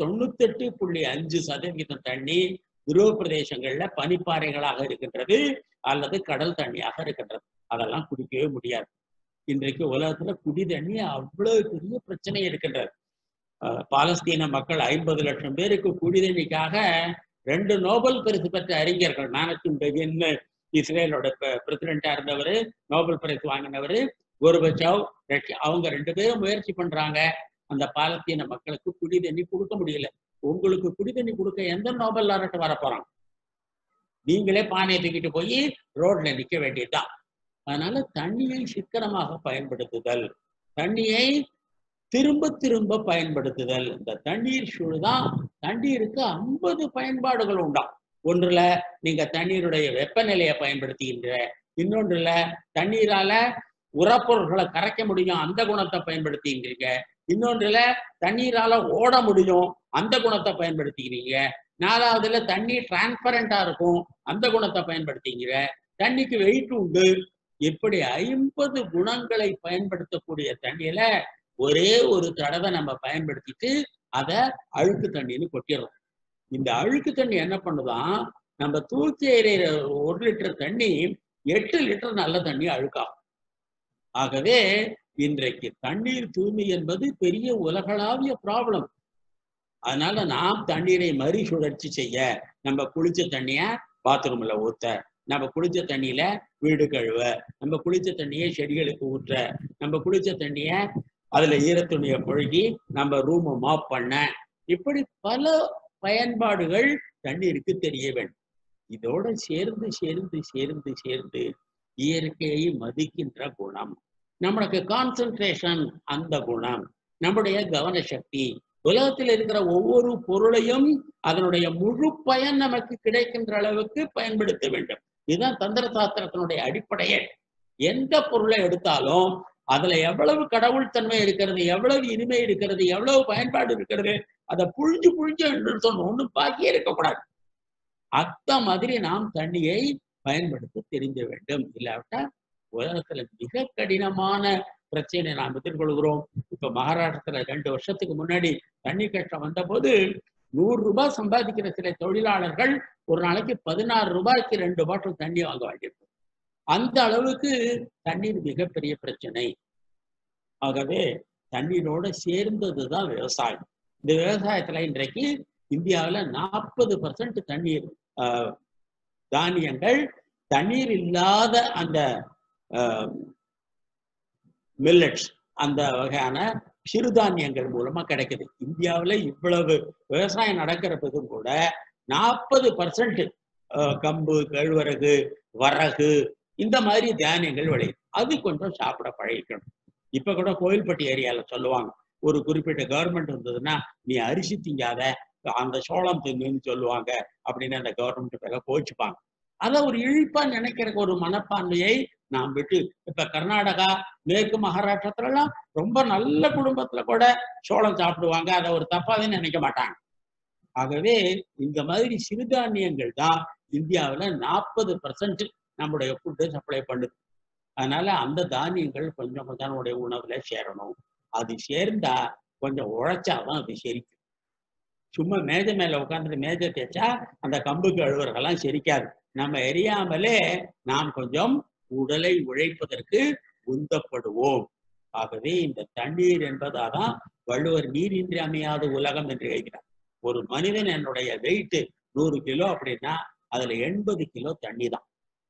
S2: 98.5% தண்ணி துருவ பிரதேசங்கள்ல பனிப்பாறைகளாக இருக்கின்றது அல்லது கடல் தண்ணியாக இருக்கின்றது. அதெல்லாம் குடிக்கவே முடியாது. இன்றைக்கு உலகத்துல குடி தண்ணி அவ்வளவு பெரிய பிரச்சனை இருக்கின்றது. பாலஸ்தீன மக்கள் 50 லட்சம் பேருக்கு குடி தண்ணிக்காக 2 நோபல் பரிசு பெற்ற அறிஞர்கள், நானக்கின் பெகின் இஸ்ரேலோட பிரசிடென்டா இருந்தவர், நோபல் பரிசு வாங்கினவர், கோர்பச்சோவ், அவங்க 2 பேரும் முயற்சி பண்றாங்க அந்த பாலஸ்தீன மக்களுக்கு குடி தண்ணி கொடுக்க முடியல. உங்களுக்கு குடி தண்ணி கொடுக்க எந்த நோபல் லாரட் வர போறாங்க? நீங்களே பானையை தூக்கிட்டு போய் ரோட்ல நிக்க வேண்டியதுதான். அதனால தண்ணியை சிக்கனமாக பயன்படுத்துதல், தண்ணியை திரும்ப திரும்ப பயன்படுத்துதல். இந்த தண்ணீர் சூழ்தான் தண்ணீருக்கு 50 பயன்பாடுகள் உண்டாம். ஒன்றுல நீங்க தண்ணீருடைய வெப்பநிலையை பயன்படுத்துகின்ற, இன்னொன்றுல தண்ணீரால உரப்பொருட்களை கரைக்க முடியும் அந்த குணத்தை பயன்படுத்திக்கிறீங்க, இன்னொன்றுல தண்ணீரால ஓட முடியும் அந்த குணத்தை பயன்படுத்திக்கிறீங்க, 4வதுல தண்ணி டிரான்ஸ்பரண்டா இருக்கும் அந்த குணத்தை பயன்படுத்திக்கிற, தண்ணிக்கு வெயிட் உண்டு. இப்படி 50 குணங்களை பயன்படுத்தக்கூடிய தண்ணியில ஒரே ஒரு தடவை நம்ம பயன்படுத்திட்டு அதை அழுக்கு தண்ணின்னு கொட்டிடுறோம். இந்த அழுக்கு தண்ணி என்ன பண்ணுதான், நம்ம தூக்கி எறிகிற 1 லிட்டர் தண்ணி 8 லிட்டர் நல்ல தண்ணி அழுக்காகும். ஆகவே இன்றைக்கு தண்ணீர் தூய்மை என்பது பெரிய உலகளாவிய ப்ராப்ளம். அதனால நாம் தண்ணீரை மறுசுழற்சி செய்ய, நம்ம குளிச்ச தண்ணிய பாத்ரூம்ல ஊத்த, நம்ம குளிச்ச தண்ணியில வீடு கழுவ, நம்ம குளிச்ச தண்ணியை செடிகளுக்கு ஊற்ற, நம்ம குளிச்ச தண்ணிய அதுல ஈரத்துணியை புழுகி நம்ம ரூமை மாப் பண்ண, இப்படி பல பயன்பாடுகள் தண்ணீருக்கு தெரிய வேண்டும். இதோட சேர்ந்து சேர்ந்து சேர்ந்து சேர்ந்து இயற்கையை மதிக்கின்ற குணம், நம்மளுக்கு கான்சென்ட்ரேஷன், அந்த குணம், நம்முடைய கவன சக்தி, உலகத்தில் இருக்கிற ஒவ்வொரு பொருளையும் அதனுடைய முழு பயன் நமக்கு கிடைக்கின்ற அளவுக்கு பயன்படுத்த வேண்டும். இதுதான் தந்திர சாஸ்திரத்தினுடைய அடிப்படையே. எந்த பொருளை எடுத்தாலும் அதுல எவ்வளவு கடவுள் தன்மை இருக்கிறது, எவ்வளவு இனிமை இருக்கிறது, எவ்வளவு பயன்பாடு இருக்கிறது, அதை புழிஞ்சு புழிஞ்சு சொல்லணும், ஒன்றும் பாக்கியே இருக்கக்கூடாது. அந்த மாதிரி நாம் தண்ணியை பயன்படுத்த தெரிஞ்ச வேண்டும். இல்லாவிட்டா உலகத்துல மிக கடினமான பிரச்சனை நாம் எதிர்கொள்கிறோம். இப்ப மகாராஷ்டிரத்துல 2 வருஷத்துக்கு முன்னாடி தண்ணி கஷ்டம் வந்த போது 100 ரூபாய் சம்பாதிக்கிற சில தொழிலாளர்கள் ஒரு நாளைக்கு 16 ரூபாய்க்கு 2 பாட்டில் தண்ணி வாங்க வேண்டியிருக்கும். அந்த அளவுக்கு தண்ணீர் மிகப்பெரிய பிரச்சனை. ஆகவே தண்ணீரோட சேர்ந்ததுதான் விவசாயம். இந்த விவசாயத்துல இன்றைக்கு இந்தியாவில் 40% தண்ணீர் தானியங்கள் தண்ணீர் இல்லாத அந்த மில்லட்ஸ், அந்த வகையான சிறுதானியங்கள் மூலமா கிடைக்குது. இந்தியாவில் இவ்வளவு விவசாயம் நடக்கிறதுக்கும் கூட 40% கம்பு, கேழ்வரகு, வரகு, இந்த மாதிரி தானியங்கள் விளையுது. அது கொஞ்சம் சாப்பிட பழகிக்கணும். இப்ப கூட கோயில்பட்டி ஏரியால சொல்லுவாங்க, ஒரு குறிப்பிட்ட கவர்மெண்ட் வந்ததுன்னா நீ அரிசி திங்காத அந்த சோளம் திங்குன்னு சொல்லுவாங்க அப்படின்னு அந்த கவர்மெண்ட் பேர கோச்சுப்பாங்க. அதை ஒரு இழிப்பா நினைக்கிற ஒரு மனப்பான்மையை நாம் விட்டு, இப்ப கர்நாடகா மேற்கு மகாராஷ்டிரத்துல எல்லாம் ரொம்ப நல்ல குடும்பத்துல கூட சோளம் சாப்பிடுவாங்க, அதை ஒரு தப்பாவே நினைக்க மாட்டாங்க. ஆகவே இந்த மாதிரி சிறுதானியங்கள் தான் இந்தியாவில் 40% நம்முடைய ஃபுட்டு சப்ளை பண்ணுது. அதனால அந்த தானியங்கள் கொஞ்சம் கொஞ்சம் நம்முடைய உணவுல சேரணும். அது சேர்ந்தா கொஞ்சம் உழைச்சாதான் அது செரிக்கும். சும்மா மேஜை மேல உட்காந்துட்டு மேஜை தேய்ச்சா அந்த கம்புக்கு அழுவர்களெல்லாம் செரிக்காது. நம்ம எரியாமலே நாம் கொஞ்சம் உடலை உழைப்பதற்கு உந்தப்படுவோம். ஆகவே இந்த தண்ணீர் என்பதாதான் வள்ளுவர் நீரின்றி அமையாத உலகம் என்று எழுதினார். ஒரு மனிதன் என்னுடைய வெயிட் 100 கிலோ அப்படின்னா அதுல 80 கிலோ தண்ணி தான்.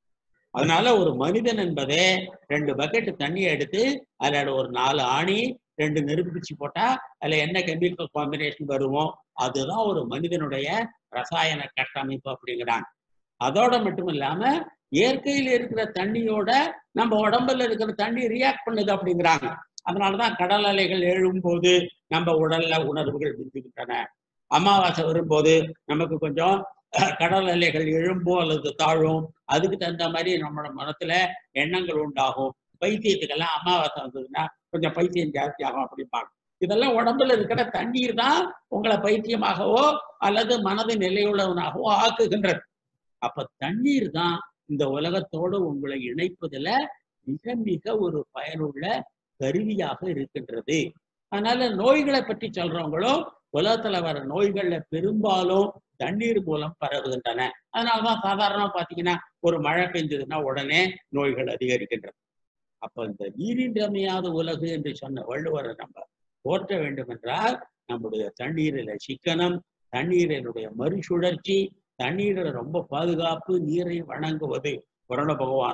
S2: அதனால ஒரு மனிதன் என்பதே 2 பக்கெட் தண்ணியை எடுத்து அதுல ஒரு 4 ஆணி 2 நெருப்பிச்சு போட்டா அதுல என்ன கெமிக்கல் காம்பினேஷன் வருமோ அதுதான் ஒரு மனிதனுடைய ரசாயன கட்டமைப்பு அப்படிங்கிறாங்க. அதோட மட்டும் இல்லாம இயற்கையில் இருக்கிற தண்ணியோட நம்ம உடம்புல இருக்கிற தண்ணி ரியாக்ட் பண்ணுது அப்படிங்கிறாங்க. அதனாலதான் கடல் அலைகள் எழும்போது நம்ம உடல்ல உணர்வுகள் விந்துகின்றன. அமாவாசை வரும்போது நமக்கு கொஞ்சம் கடல் அலைகள் எழும்பும் அல்லது தாழும். அதுக்கு தகுந்த மாதிரி நம்மளோட மனத்துல எண்ணங்கள் உண்டாகும். பைத்தியத்துக்கெல்லாம் அமாவாசை வந்ததுன்னா கொஞ்சம் பைத்தியம் ஜாஸ்தியாகும் அப்படிம்பாங்க. இதெல்லாம் உடம்புல இருக்கிற தண்ணீர் தான் உங்களை பைத்தியமாகவோ அல்லது மனது நிலையுள்ளவனாகவோ ஆக்குகின்றது. அப்ப தண்ணீர் தான் இந்த உலகத்தோடு உங்களை இணைப்பதுல மிக மிக ஒரு பயனுள்ள கருவியாக இருக்கின்றது. அதனால நோய்களை பற்றி சொல்றவங்களும் உலகத்துல வர நோய்கள்ல பெரும்பாலும் தண்ணீர் மூலம் பரவுகின்றன. அதனாலதான் சாதாரணமா பாத்தீங்கன்னா ஒரு மழை பெஞ்சதுன்னா உடனே நோய்கள் அதிகரிக்கின்றது. அப்ப இந்த நீரின்றி அமையாத உலகு என்று சொன்ன வள்ளுவரை நம்ம போற்ற வேண்டும் என்றால் நம்முடைய தண்ணீரில சிக்கனம், தண்ணீரினுடைய மறுசுழற்சி, தண்ணீரில் ரொம்ப பாதுகாப்பு, நீரை வணங்குவது. வருண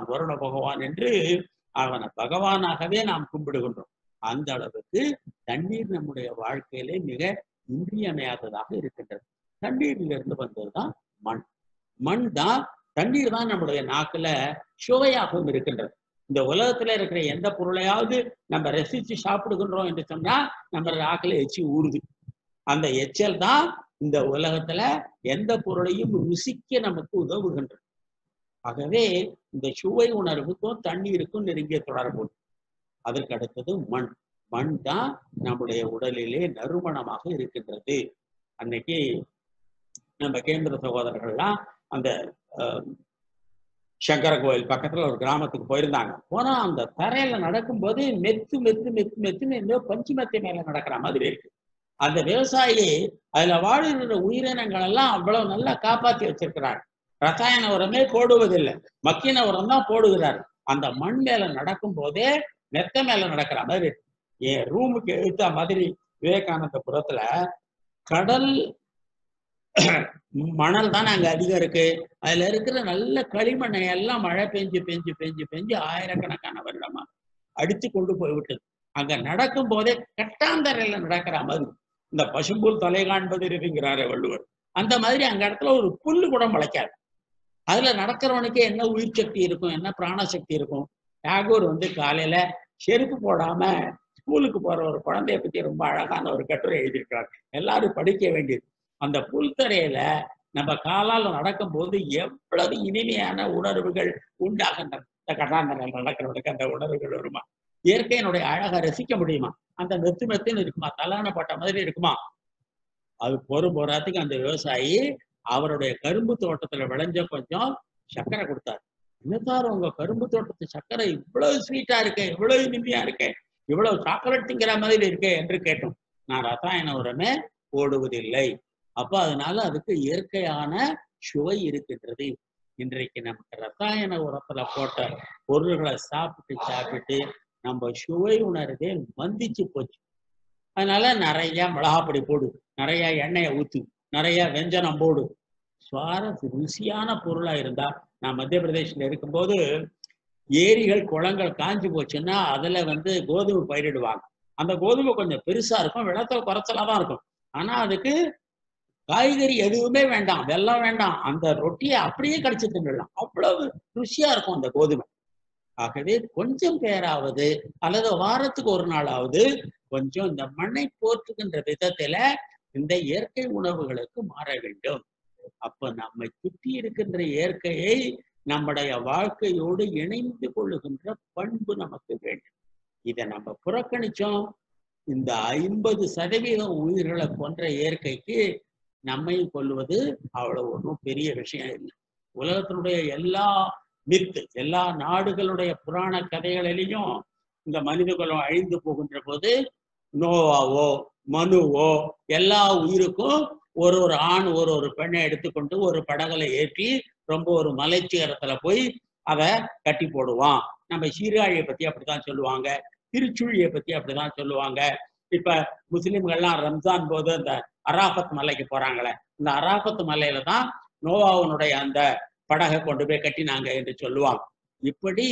S2: பகவான் என்று அவனை பகவானாகவே நாம் கும்பிடுகின்றோம். அந்த அளவுக்கு தண்ணீர் நம்முடைய வாழ்க்கையிலே மிக இன்றியமையாததாக இருக்கின்றது. தண்ணீரிலிருந்து வந்ததுதான் மண். மண் தான், தண்ணீர் தான் நம்முடைய நாக்குல சுவையாகவும் இருக்கின்றது. இந்த உலகத்துல இருக்கிற எந்த பொருளையாவது நம்ம ரசிச்சு சாப்பிடுகின்றோம் என்று சொன்னா நம்ம நாக்குல எச்சி ஊறுது. அந்த எச்சல் தான் இந்த உலகத்துல எந்த பொருளையும் ருசிக்க நமக்கு உதவுகின்றது. ஆகவே இந்த சுவை உணர்வுக்கும் தண்ணீருக்கும் நெருங்கிய தொடர்பு. அதற்கு அடுத்தது மண். மண் தான் நம்முடைய உடலிலே நறுமணமாக இருக்கின்றது. அன்னைக்கு நம்ம கேந்திர சகோதரர்கள்லாம் அந்த சங்கர கோயில் பக்கத்துல ஒரு கிராமத்துக்கு போயிருந்தாங்க. போனா அந்த தரையில நடக்கும்போது மெத்து மெத்து மெத்து மெத்துன்னு ஏதோ பஞ்சு மெத்தை மேல நடக்கிற மாதிரி இருக்கு. அந்த விவசாயி அதுல வாழ்கிற உயிரினங்கள் எல்லாம் அவ்வளவு நல்லா காப்பாத்தி வச்சிருக்கிறார். ரசாயன உரமே போடுவதில்லை, மக்கின உரம் தான் போடுகிறார். அந்த மண் மேல நடக்கும் போதே மெத்த மேல நடக்கிற மாதிரி. என் ரூமுக்கு எழுத்த மாதிரி விவேகானந்தபுரத்துல கடல் மணல் தானே அங்க அதிகம் இருக்கு. அதுல இருக்கிற நல்ல களிமண்ணை எல்லாம் மழை பெஞ்சு பெஞ்சு பெஞ்சு பெஞ்சு ஆயிரக்கணக்கான வருடமா அடித்து கொண்டு போய்விட்டது. அங்க நடக்கும் போதே கட்டாந்தரையில நடக்கிற மாதிரி. இந்த பசும்புல் தலை காண்பது இருக்குங்கிறாரு வள்ளுவர். அந்த மாதிரி அங்க இடத்துல ஒரு புல்லு கூட முளைக்காது. அதுல நடக்கிறவனுக்கு என்ன உயிர் சக்தி இருக்கும், என்ன பிராணசக்தி இருக்கும். டாகூர் காலையில செருப்பு போடாம ஸ்கூலுக்கு போற ஒரு குழந்தைய பத்தி ரொம்ப அழகான ஒரு கட்டுரை எழுதியிருக்கிறார். எல்லாரும் படிக்க வேண்டியது. அந்த புல்தரையில நம்ம காலால் நடக்கும் போது எவ்வளவு இனிமையான உணர்வுகள் உண்டாகின்றன. இந்த கட்டாந்தரையில் நடக்கிறவனுக்கு அந்த உணர்வுகள் வருமா? இயற்கையினுடைய அழகை ரசிக்க முடியுமா? அந்த மெத்து மெத்துன்னு இருக்குமா? தலான பட்ட மாதிரி இருக்குமா? அது போராத்துக்கு அந்த விவசாயி அவருடைய கரும்பு தோட்டத்துல விளைஞ்ச கொஞ்சம் சர்க்கரை கொடுத்தாரு. என்னத்தாரு உங்க கரும்பு தோட்டத்து சர்க்கரை இவ்வளவு ஸ்வீட்டா இருக்கே, இவ்வளவு இனிமையா இருக்கே, இவ்வளவு சாக்லேட் திங்கிற மாதிரி இருக்கே என்று கேட்டோம். நான் ரசாயன உரமே போடுவதில்லை. அப்ப அதனால அதுக்கு இயற்கையான சுவை இருக்கின்றது. இன்றைக்கு நமக்கு ரசாயன உரத்துல போட்ட பொருள்களை சாப்பிட்டு நம்ம சுவை உணர்வே மந்திச்சு போச்சு. அதனால நிறைய மிளகாப்பொடி போடு, நிறைய எண்ணெயை ஊத்து, நிறைய வெஞ்சனம் போடு. ருசியான பொருளா இருந்தா, நான் மத்திய பிரதேசத்துல இருக்கும்போது ஏரிகள் குளங்கள் காஞ்சி போச்சுன்னா அதுல கோதுமை பயிரிடுவாங்க. அந்த கோதுமை கொஞ்சம் பெருசா இருக்கும், விளத்துல குறைச்சலா தான் இருக்கும். ஆனா அதுக்கு காய்கறி எதுவுமே வேண்டாம், வெல்லம் வேண்டாம், அந்த ரொட்டியை அப்படியே கடிச்சு தின்னுடலாம். அவ்வளவு ருசியா இருக்கும் அந்த கோதுமை. ஆகவே கொஞ்சம் பேராவது அல்லது வாரத்துக்கு ஒரு நாளாவது கொஞ்சம் இந்த மண்ணை போற்றுகின்ற விதத்துல இந்த இயற்கை உணவுகளுக்கு மாற வேண்டும். அப்ப நம்மை சுற்றி இருக்கின்ற இயற்கையை நம்முடைய வாழ்க்கையோடு இணைந்து கொள்ளுகின்ற பண்பு நமக்கு வேண்டும். இதை நம்ம புறக்கணிச்சோம். இந்த 50% உயிர்களை கொன்ற இயற்கைக்கு நம்மையும் கொல்லுவது அவ்வளவு ஒன்றும் பெரிய விஷயம் இல்லை. உலகத்தினுடைய எல்லா மித்து, எல்லா நாடுகளுடைய புராண கதைகளிலையும் இந்த மனித குலம் அழிந்து போகின்ற போது நோவாவோ மனுவோ எல்லா உயிருக்கும் ஒரு ஆண் ஒரு பெண்ணை எடுத்துக்கொண்டு ஒரு படகுல ஏற்றி ரொம்ப ஒரு மலைச்சிகரத்துல போய் அதை கட்டி போடுவான். நம்ம சீர்காழியை பத்தி அப்படித்தான் சொல்லுவாங்க, திருச்சுழியை பத்தி அப்படிதான் சொல்லுவாங்க. இப்ப முஸ்லிம்கள்லாம் ரம்ஜான் போது அந்த அராஃபத் மலைக்கு போறாங்களே, இந்த அராஃபத் மலையில தான் நோவாவனுடைய அந்த படகை கொண்டு போய் கட்டினாங்க என்று சொல்லுவாங்க. இப்படி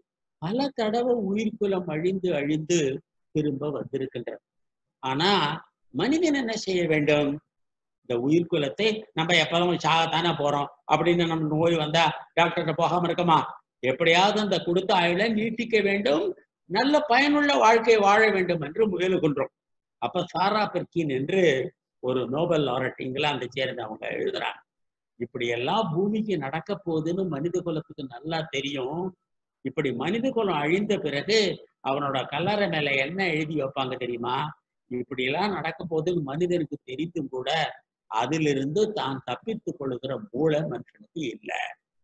S2: பல தடவை உயிர்குலம் அழிந்து அழிந்து திரும்ப வந்திருக்கின்றது. ஆனா மனிதன் என்ன செய்ய வேண்டும்? இந்த உயிர்குலத்தை நம்ம எப்பவும் சாகத்தானே போறோம் அப்படின்னு நம்ம நோய் வந்தா டாக்டர்கிட்ட போகாம இருக்கமா? எப்படியாவது அந்த கொடுத்த ஆயுளை நீட்டிக்க வேண்டும், நல்ல பயனுள்ள வாழ்க்கையை வாழ வேண்டும் என்று முயலுகின்றோம். அப்ப சாரா பெர்கின் என்று ஒரு நோபல் லாரட் இங்கிலாந்தை சேர்ந்தவங்க எழுதுறாங்க, இப்படி எல்லாம் பூமிக்கு நடக்க போகுதுன்னு மனித குலத்துக்கு நல்லா தெரியும். இப்படி மனித குலம் அழிந்த பிறகு அவனோட கல்லறை மேல என்ன எழுதி வைப்பாங்க தெரியுமா? இப்படி எல்லாம் நடக்க போகுதுன்னு மனிதனுக்கு தெரிந்தும் கூட அதிலிருந்து தான் தப்பித்துக் கொள்ளுகிற மூளை மனுஷனுக்கு இல்லை.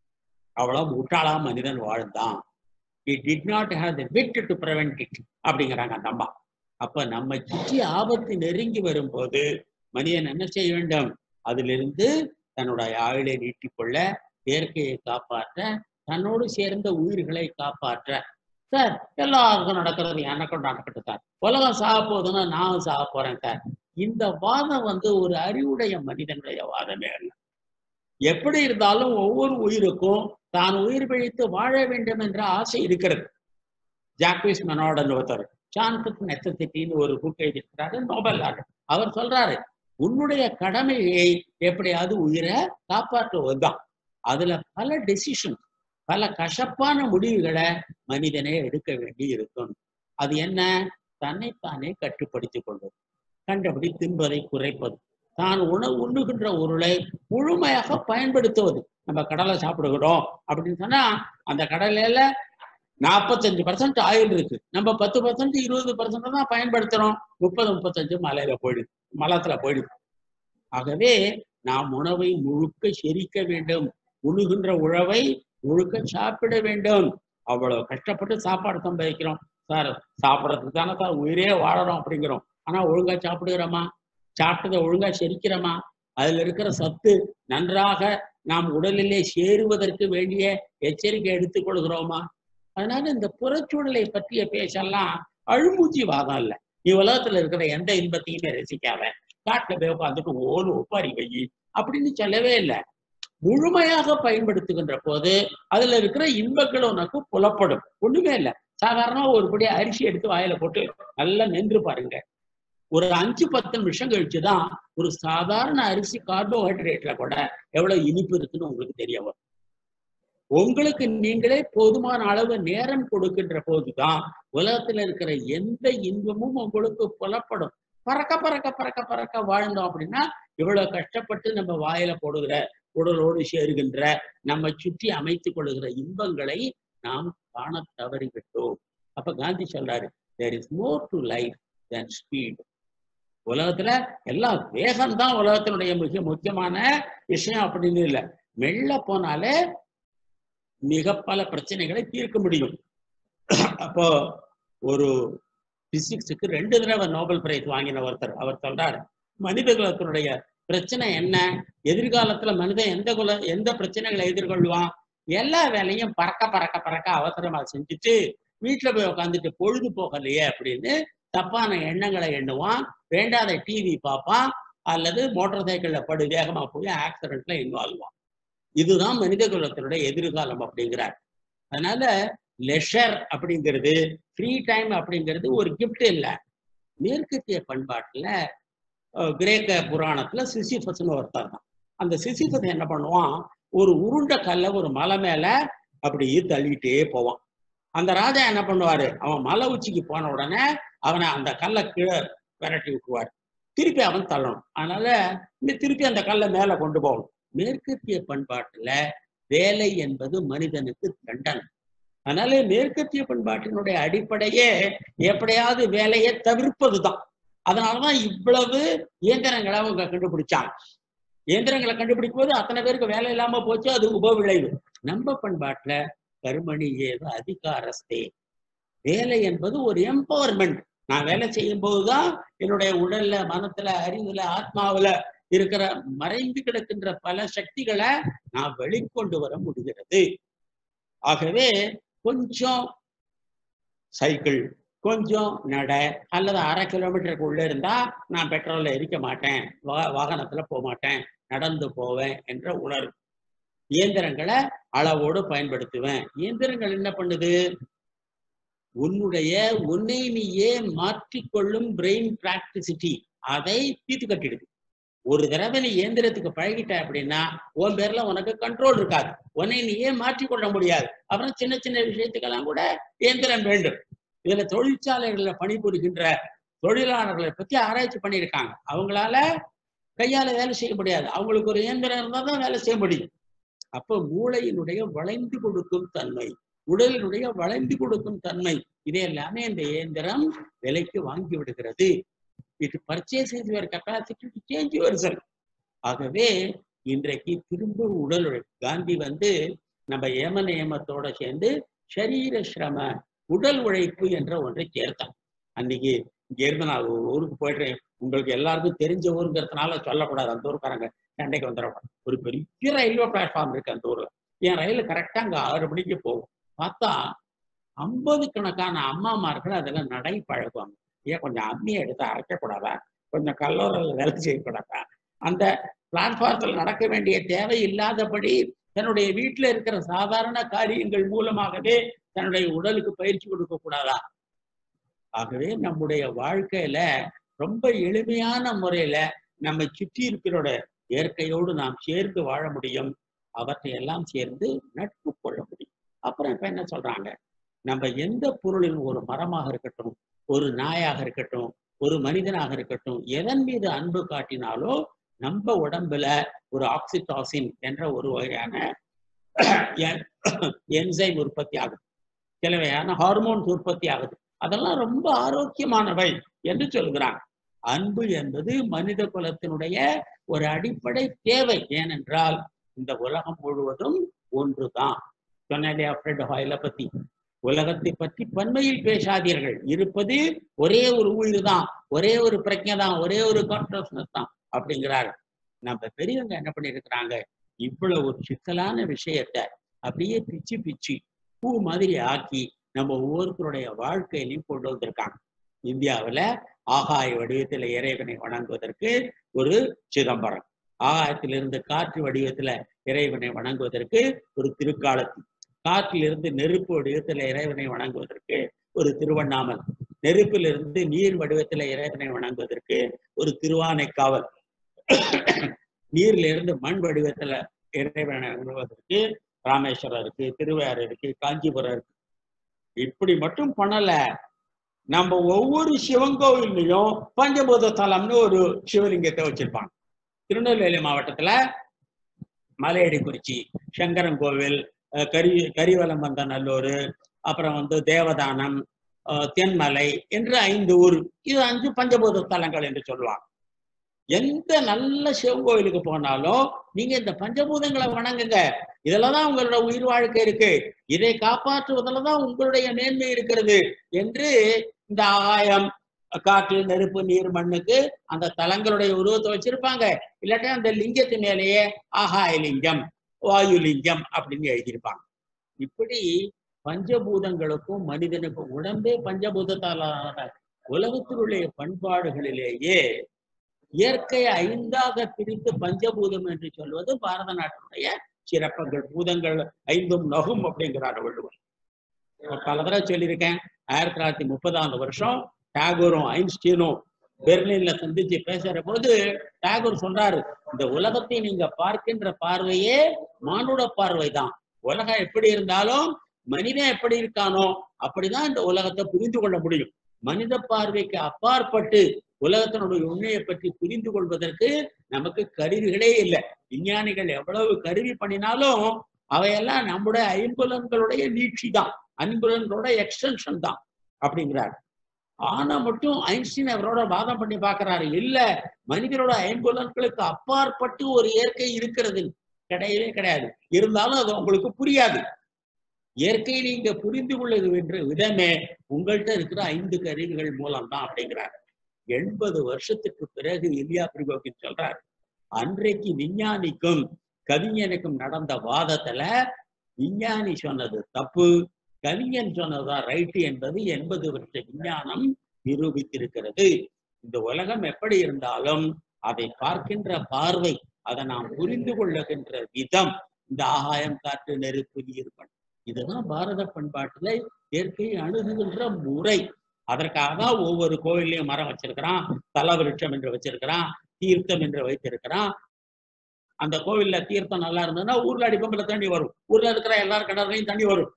S2: அவ்வளவு முட்டாளா மனிதன் வாழ்ந்தான். He did not have the wit to prevent it அப்படிங்கிறாங்க அந்த அம்மா. அப்ப நம்ம சுற்றி ஆபத்து நெருங்கி வரும்போது மனிதன் என்ன செய்ய வேண்டும்? அதிலிருந்து தன்னுடைய ஆயுளை நீட்டிக்கொள்ள, இயற்கையை காப்பாற்ற, தன்னோடு சேர்ந்த உயிர்களை காப்பாற்ற. சார் எல்லாருக்கும் நடக்கிறது எனக்கும் நடக்கட்டும் சார், உலகம் சாக போகுதுன்னா நானும் சாக போறேன் சார், இந்த வாதம் ஒரு அறிவுடைய மனிதனுடைய வாதமே இல்லை. எப்படி இருந்தாலும் ஒவ்வொரு உயிருக்கும் தான் உயிர் பிழைத்து வாழ வேண்டும் என்ற ஆசை இருக்கிறது. ஜாக்விஸ் மெனார்டன் ஒருத்தர் சான்ஸ் நெசசிட்டின்னு ஒரு புக் எழுதியிருக்கிறாரு, நோபல் லாரட். அவர் சொல்றாரு, உன்னுடைய கடமையை எப்படியாவது உயிரை காப்பாற்றுவதுதான். அதுல பல டெசிஷன், பல கசப்பான முடிவுகளை மனிதனே எடுக்க வேண்டி இருக்கும். அது என்ன? தன்னைத்தானே கட்டுப்படுத்திக் கொள்வது, கண்டபடி தின்பதை குறைப்பது, தான் உண்ணுகின்ற பொருளை முழுமையாக பயன்படுத்துவது. நம்ம கடலை சாப்பிடுகிறோம் அப்படின்னு சொன்னா அந்த கடலையில 45% ஆயில் இருக்கு, நம்ம 10% 20% தான் பயன்படுத்துறோம், 30-35 மலையில போயிடுது, மலத்துல போயிடுது. ஆகவே நாம் உணவை முழுக்க செரிக்க வேண்டும், உண்ணுகின்ற உணவை முழுக்க சாப்பிட வேண்டும். அவ்வளவு கஷ்டப்பட்டு சாப்பாடு சம்பாதிக்கிறோம் சார், சாப்பிட்றதுக்கு தானே சார் உயிரே வாழறோம் அப்படிங்கிறோம். ஆனா ஒழுங்கா சாப்பிடுகிறோமா? சாப்பிட்டதை ஒழுங்கா செரிக்கிறோமா? அதுல இருக்கிற சத்து நன்றாக நாம் உடலிலே சேருவதற்கு வேண்டிய எச்சரிக்கை எடுத்துக்கொள்கிறோமா? அதனால இந்த புறச்சூழலை பற்றிய பேசலாம் அழுமூச்சி வாதம் இல்லை. நீ உலகத்துல இருக்கிற எந்த இன்பத்தையுமே ரசிக்காத, காட்டுல போய் உட்காந்துட்டு ஓடு ஒப்பாரி வை அப்படின்னு சொல்லவே இல்லை. முழுமையாக பயன்படுத்துகின்ற போது அதுல இருக்கிற இன்பங்கள் உனக்கு புலப்படும். ஒண்ணுமே இல்லை, சாதாரணமா ஒருபடி அரிசி எடுத்து வாயில போட்டு நல்லா மென்று பாருங்க, ஒரு 5-10 நிமிஷம் கழிச்சுதான் ஒரு சாதாரண அரிசி கார்போஹைட்ரேட்ல கூட எவ்வளவு இனிப்பு இருக்குன்னு உங்களுக்கு தெரிய வரும். உங்களுக்கு நீங்களே போதுமான அளவு நேரம் கொடுக்கின்ற போதுதான் உலகத்துல இருக்கிற எந்த இன்பமும் உங்களுக்கு புலப்படும். பறக்க பறக்க பறக்க பறக்க வாழ்ந்தோம் அப்படின்னா இவ்வளவு கஷ்டப்பட்டு நம்ம வாயில போடுகிற, உடலோடு சேருகின்ற, நம்ம சுற்றி அமைத்துக் கொள்ளுகிற இன்பங்களை நாம் காண தவறிவிட்டோம். அப்ப காந்தி சொல்றாரு, there is more to life than speed. உலகத்துல எல்லாம் வேகம்தான் உலகத்தினுடைய மிக முக்கியமான விஷயம் அப்படின்னு இல்லை. மெல்ல போனாலே மிக பல பிரச்சனைகளை தீர்க்க முடியும். அப்போ ஒரு பிசிக்ஸுக்கு 2 தடவை நோபல் பிரைஸ் வாங்கின ஒருத்தர் அவர் சொல்றாரு, மனித குலத்தினுடைய பிரச்சனை என்ன? எதிர்காலத்துல மனிதன் எந்த பிரச்சனைகளை எதிர்கொள்வான்? எல்லா வேலையும் பறக்க பறக்க பறக்க அவசரமா செஞ்சுட்டு வீட்டுல போய் உட்காந்துட்டு பொழுது போகலையே அப்படின்னு தப்பான எண்ணங்களை எண்ணுவான், வேண்டாத டிவி பார்ப்பான், அல்லது மோட்டார் சைக்கிள்ல படு வேகமா போய் ஆக்சிடென்ட்ல இன்வால்வான். இதுதான் மனித குலத்தினுடைய எதிர்காலம் அப்படிங்கிறார். அதனால லெஷர் அப்படிங்கிறது, ஃப்ரீ டைம் அப்படிங்கிறது ஒரு கிஃப்ட் இல்லை. மேற்கத்திய பண்பாட்டுல கிரேக்க புராணத்துல சிசிபஸ்ன்னு ஒருத்தர் தான். அந்த சிசிபஸ் என்ன பண்ணுவான், ஒரு உருண்ட கல்ல ஒரு மலை மேல அப்படியே தள்ளிட்டே போவான். அந்த ராஜா என்ன பண்ணுவாரு, அவன் மலை உச்சிக்கு போன உடனே அவனை அந்த கல்லை கீழே விரட்டி விட்டுருவார். திருப்பி அவன் தள்ளணும். அதனால திருப்பி அந்த கல்லை மேல கொண்டு போகணும். மேற்கத்திய பண்பாட்டுல வேலை என்பது மனிதனுக்கு தண்டனை. அதனால மேற்கத்திய பண்பாட்டினுடைய அடிப்படையே எப்படியாவது வேலையை தவிர்ப்பதுதான். அதனாலதான் இவ்வளவு இயந்திரங்களை அவங்க கண்டுபிடிச்சாங்க. இயந்திரங்களை கண்டுபிடிக்கும் போது அத்தனை பேருக்கு வேலை இல்லாம போச்சு, அது உப விளைவு. நம்ம பண்பாட்டுல கர்மணி ஏவ அதிகாரஸ்தே, வேலை என்பது ஒரு எம்பவர்மெண்ட். நான் வேலை செய்யும் போதுதான் என்னுடைய உடல்ல, மனத்துல, அறிவுல, ஆத்மாவில இருக்கிற மறைந்து கிடக்கின்ற பல சக்திகளை நான் வெளிக்கொண்டு வர முடிகிறது. ஆகவே கொஞ்சம் சைக்கிள், கொஞ்சம் நட, அல்லது 1/2 கிலோமீட்டருக்கு உள்ள இருந்தா நான் பெட்ரோல்ல எரிக்க மாட்டேன், வாகனத்துல போக மாட்டேன், நடந்து போவேன் என்ற உணர்வு. இயந்திரங்களை அளவோடு பயன்படுத்துவேன். இயந்திரங்கள் என்ன பண்ணுது, உன்னை நீயே மாற்றிக்கொள்ளும் பிரெயின் பிராக்டிசிட்டி அதை தீர்த்து கட்டிடுது. ஒரு தடவை நீ இயந்திரத்துக்கு பழகிட்ட அப்படின்னா உன் பேர்ல உனக்கு கண்ட்ரோல் இருக்காது, உன்னை நீயே மாற்றிக்கொள்ள முடியாது. அப்புறம் சின்ன சின்ன விஷயத்துக்கெல்லாம் கூட இயந்திரம் வேண்டும். இதுல தொழிற்சாலைகள்ல பணிபுரிகின்ற தொழிலாளர்களை பத்தி ஆராய்ச்சி பண்ணியிருக்காங்க. அவங்களால கையால வேலை செய்ய முடியாது, அவங்களுக்கு ஒரு இயந்திரம் இருந்தா தான் வேலை செய்ய முடியும். அப்ப மூளையினுடைய வளைந்து கொடுக்கும் தன்மை, உடலினுடைய வளைந்து கொடுக்கும் தன்மை, இதை எல்லாமே இந்த இயந்திரம் விலைக்கு வாங்கி விடுகிறது. It purchases your capacity to change yourself. ஆகவே இன்றைக்கு திரும்ப உடல் உழைப்பு. காந்தி நம்ம ஏமத்தோட சேர்ந்து ஷரீர சிரம உடல் உழைப்பு என்ற ஒன்றை சேர்த்தான். அன்னைக்கு இங்க இருந்து நான் ஒரு ஊருக்கு போயிடுறேன், உங்களுக்கு எல்லாருக்கும் தெரிஞ்ச ஊருங்கிறதுனால சொல்லக்கூடாது, அந்த ஊருக்காரங்க சண்டைக்கு வந்துடக்கூடாது. ஒரு பெரிய ரயில்வே பிளாட்ஃபார்ம் இருக்கு அந்த ஊர்ல. என் ரயில் கரெக்டா அங்க 6 மணிக்கு போகும். பார்த்தா 50 கணக்கான அம்மாமார்கள் அதுல நடை பழகுவாங்க. ஏன் கொஞ்சம் அம்மியை எடுத்து அரைக்கக்கூடாதா, கொஞ்சம் கல்லூரில் வேலை செய்யக்கூடாதா, அந்த பிளாட்ஃபார்த்தில் நடக்க வேண்டிய தேவை இல்லாதபடி தன்னுடைய வீட்டுல இருக்கிற சாதாரண காரியங்கள் மூலமாகவே தன்னுடைய உடலுக்கு பயிற்சி கொடுக்க கூடாதா? ஆகவே நம்முடைய வாழ்க்கையில ரொம்ப எளிமையான முறையில நம்மை சுற்றி இருக்கிறோட இயற்கையோடு நாம் சேர்ந்து வாழ முடியும். அவற்றை எல்லாம் சேர்ந்து நட்பு கொள்ள முடியும். அப்புறம் இப்ப என்ன சொல்றாங்க, நம்ம எந்த பொருளின், ஒரு மரமாக இருக்கட்டும், ஒரு நாயாக இருக்கட்டும், ஒரு மனிதனாக இருக்கட்டும், எதன் மீது அன்பு காட்டினாலோ நம்ம உடம்புல ஒரு ஆக்சிடாசின் என்ற ஒரு வகையான என்சைம் உற்பத்தி ஆகுது, சில வகையான ஹார்மோன்ஸ் உற்பத்தி ஆகுது. அதெல்லாம் ரொம்ப ஆரோக்கியமானவை என்று சொல்கிறாங்க. அன்பு என்பது மனித குலத்தினுடைய ஒரு அடிப்படை தேவை. ஏனென்றால் இந்த உலகம் முழுவதும் ஒன்றுதான். சொன்னேன் ஃப்ரெட் ஹாயில பத்தி, உலகத்தை பற்றி பன்மையில் பேசாதீர்கள், இருப்பது ஒரே ஒரு உயிர் தான், ஒரே ஒரு பிரஜை தான், ஒரே ஒரு கான்ஷியஸ்னஸ் தான் அப்படிங்கிறாரு. நம்ம பெரியவங்க என்ன பண்ணிருக்கிறாங்க, இவ்வளவு ஒரு சிக்கலான விஷயத்தை அப்படியே பிச்சு பிச்சு பூ மாதிரி ஆக்கி நம்ம ஒவ்வொருத்தருடைய வாழ்க்கையிலையும் கொண்டு வந்திருக்காங்க. இந்தியாவில் ஆகாய வடிவத்தில் இறைவனை வணங்குவதற்கு ஒரு சிதம்பரம், ஆகாயத்திலிருந்து காற்று வடிவத்துல இறைவனை வணங்குவதற்கு ஒரு திருக்காலத்தி, காற்றிலிருந்து நெருப்பு வடிவத்துல இறைவனை வணங்குவதற்கு ஒரு திருவண்ணாமலை, நெருப்பிலிருந்து நீர் வடிவத்துல இறைவனை வணங்குவதற்கு ஒரு திருவானைக்காவல், நீர்ல இருந்து மண் வடிவத்துல இறைவனை வணங்குவதற்கு ராமேஸ்வரம் இருக்கு, திருவையாறு இருக்கு, காஞ்சிபுரம் இருக்கு. இப்படி மட்டும் பண்ணல, நம்ம ஒவ்வொரு சிவன் கோவில்லையும் பஞ்சபூத தலம்னு ஒரு சிவலிங்கத்தை வச்சிருப்பாங்க. திருநெல்வேலி மாவட்டத்துல மலையடிக்குறிச்சி, சங்கரன் கோவில், கரிவலம்பந்தநல்லூர், அப்புறம் தேவதானம், தென்மலை என்று 5 ஊர். இது 5 பஞ்சபூத தலங்கள் என்று சொல்லுவாங்க. எந்த நல்ல சிவன் கோவிலுக்கு போனாலும் நீங்க இந்த பஞ்சபூதங்களை வணங்குங்க, இதுலதான் உங்களோட உயிர் வாழ்க்கை இருக்கு, இதை காப்பாற்றுவதில்தான் உங்களுடைய மேன்மை இருக்கிறது என்று இந்த ஆகாயம், காற்று, நெருப்பு, நீர், மண்ணுக்கு அந்த தலங்களுடைய உருவத்தை வச்சிருப்பாங்க. இல்லாட்டா அந்த லிங்கத்து மேலேயே ஆகாய லிங்கம், வாயு லிங்கம் அப்படின்னு எழுதியிருப்பாங்க. இப்படி பஞ்சபூதங்களுக்கும் மனிதனுக்கும் உடம்பே பஞ்சபூதத்தால் உலகத்தினுடைய பண்பாடுகளிலேயே இயற்கையை 5ஆக பிரித்து பஞ்சபூதம் என்று சொல்வது பாரத நாட்டினுடைய சிறப்புகள். பூதங்கள் 5 நகும் அப்படிங்கிறார் வள்ளுவர். பல தடவை சொல்லியிருக்கேன். 1930ஆம் வருஷம் டாகூரும் ஐன்ஸ்டீனும் பெர்லின்ல சந்திச்சு பேசுற போது டாகூர் சொல்றாரு, இந்த உலகத்தை நீங்க பார்க்கின்ற பார்வையே மானுட பார்வை தான். உலகம் எப்படி இருந்தாலும் மனிதன் எப்படி இருக்கானோ அப்படிதான் இந்த உலகத்தை புரிந்து கொள்ள முடியும். மனித பார்வைக்கு அப்பாற்பட்டு உலகத்தினுடைய உண்மையை பற்றி புரிந்து கொள்வதற்கு நமக்கு கருவிகளே இல்லை. விஞ்ஞானிகள் எவ்வளவு கருவி பண்ணினாலும் அவையெல்லாம் நம்முடைய ஐம்புலன்களுடைய நீட்சி தான், ஐம்புலன்களோட எக்ஸ்டென்ஷன் தான் அப்படிங்கிறார். ஆனா மட்டும் ஐன்ஸ்டீன் அவரோட வாதம் பண்ணி பார்க்கிறாரு, இல்ல மனிதரோட ஐம்புலன்களுக்கு அப்பாற்பட்டு ஒரு இயற்கை இருக்கிறது கிடையவே கிடையாது. இருந்தாலும் அது உங்களுக்கு புரியாது. இயற்கையை நீங்க புரிந்து கொள்ளுகின்ற விதமே உங்கள்கிட்ட இருக்கிற 5 கருவிகள் மூலம்தான் அப்படிங்கிறார். 80 வருஷத்துக்கு பிறகு இலியா பிரிகோகின் சொல்றார், அன்றைக்கு விஞ்ஞானிக்கும் கவிஞனுக்கும் நடந்த வாதத்துல விஞ்ஞானி சொன்னது தப்பு, கவிஞன் சொன்னதுதான் ரைட்டு என்பது 80 வருஷ விஞ்ஞானம் நிரூபித்திருக்கிறது. இந்த உலகம் எப்படி இருந்தாலும் அதை பார்க்கின்ற பார்வை, அதை நாம் புரிந்து கொள்ளுகின்ற விதம், இந்த ஆகாயம் காற்று நெருப்பு நீர் மண், இதுதான் பாரத பண்பாட்டுல இயற்கையை அணுகுகின்ற முறை. அதற்காக தான் ஒவ்வொரு கோயிலையும் மரம் வச்சிருக்கிறான், தலவிருட்சம் என்று வச்சிருக்கிறான், தீர்த்தம் என்று வைத்திருக்கிறான். அந்த கோவில்ல தீர்த்தம் நல்லா இருந்ததுன்னா ஊர்ல அடிப்பம்புல தண்ணி வரும், ஊர்ல இருக்கிற எல்லாரும் கிணறுலையும் தண்ணி வரும்.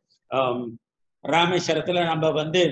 S2: ராமேஸ்வரத்துல நம்ம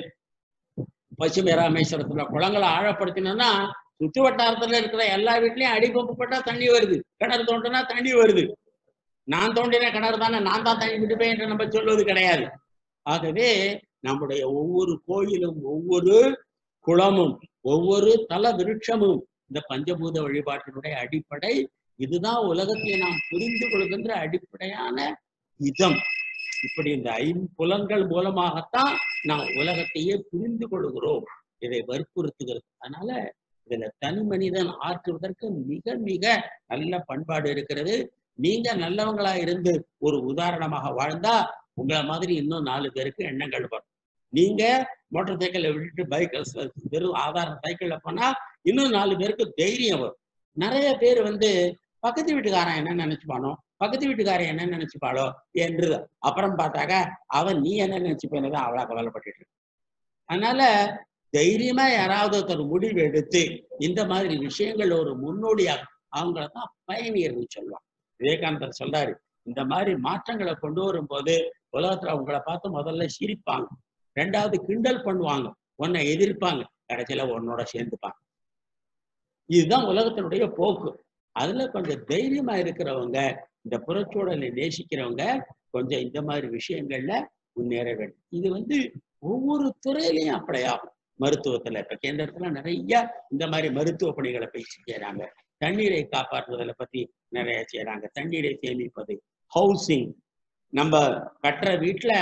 S2: பசுமை ராமேஸ்வரத்துல குளங்களை ஆழப்படுத்தினோம்னா சுற்று வட்டாரத்துல இருக்கிற எல்லா வீட்லயும் அடிப்பம்பு போட்டா தண்ணி வருது, கிணறு தோண்டினா தண்ணி வருது. நான் தோண்டின கிணறு தானே, நான் தான் தண்ணி விட்டுப்பேன் என்று நம்ம சொல்வது கிடையாது. ஆகவே நம்முடைய ஒவ்வொரு கோயிலும், ஒவ்வொரு குளமும், ஒவ்வொரு தல விருட்சமும் இந்த பஞ்சபூத வழிபாட்டினுடைய அடிப்படை. இதுதான் உலகத்தை நாம் புரிந்து கொள்கின்ற அடிப்படையான விதம். இப்படி இந்த 5 புலன்கள் மூலமாகத்தான் நாம் உலகத்தையே புரிந்து கொள்கிறோம். இதை வற்புறுத்துகிறது. அதனால இதுல தனி மனிதன் ஆற்றுவதற்கு மிக மிக நல்ல பண்பாடு இருக்கிறது. நீங்க நல்லவங்களா இருந்து ஒரு உதாரணமாக வாழ்ந்தா உங்களை மாதிரி இன்னும் 4 பேருக்கு எண்ணங்கள் வரும். நீங்க மோட்டார் சைக்கிளை விட்டுட்டு பைக் வெறும் ஆதார சைக்கிள்ல போனா இன்னும் 4 பேருக்கு தைரியம் வரும். நிறைய பேர் பக்கத்து வீட்டுக்காரன் என்ன நினைச்சுப்பானோ, பக்கத்து வீட்டுக்காரன் என்ன நினைச்சுப்பாளோ என்று அப்புறம் பார்த்தாக்க அவன் நீ என்ன நினைச்சுப்பேன்னு அவளா கவலைப்பட்டு. அதனால தைரியமா யாராவது ஒருத்தர் முடிவு எடுத்து இந்த மாதிரி விஷயங்கள் ஒரு முன்னோடியாக அவங்களதான் பயணியர்னு சொல்லுவாங்க. விவேகானந்தர் சொல்றாரு, இந்த மாதிரி மாற்றங்களை கொண்டு வரும்போது உலகத்துல அவங்களை பார்த்து முதல்ல சிரிப்பாங்க, 2வது கிண்டல் பண்ணுவாங்க, உன்னை எதிர்ப்பாங்க, கடைசியில உன்னோட சேர்ந்துப்பாங்க. இதுதான் உலகத்தினுடைய போக்கு. அதுல கொஞ்சம் தைரியமா இருக்கிறவங்க, இந்த புறச்சூழலை நேசிக்கிறவங்க கொஞ்சம் இந்த மாதிரி விஷயங்கள்ல முன்னேற வேண்டும். இது ஒவ்வொரு துறையிலையும் அப்படியாகும். மருத்துவத்துல இப்ப கேந்திரத்துல நிறைய இந்த மாதிரி மருத்துவ பணிகளை போய் செய்யறாங்க. தண்ணீரை காப்பாற்றுவதில் பத்தி நிறைய செய்யறாங்க. தண்ணீரை சேமிப்பது, ஹவுசிங், நம்ம கட்டுற வீட்டுல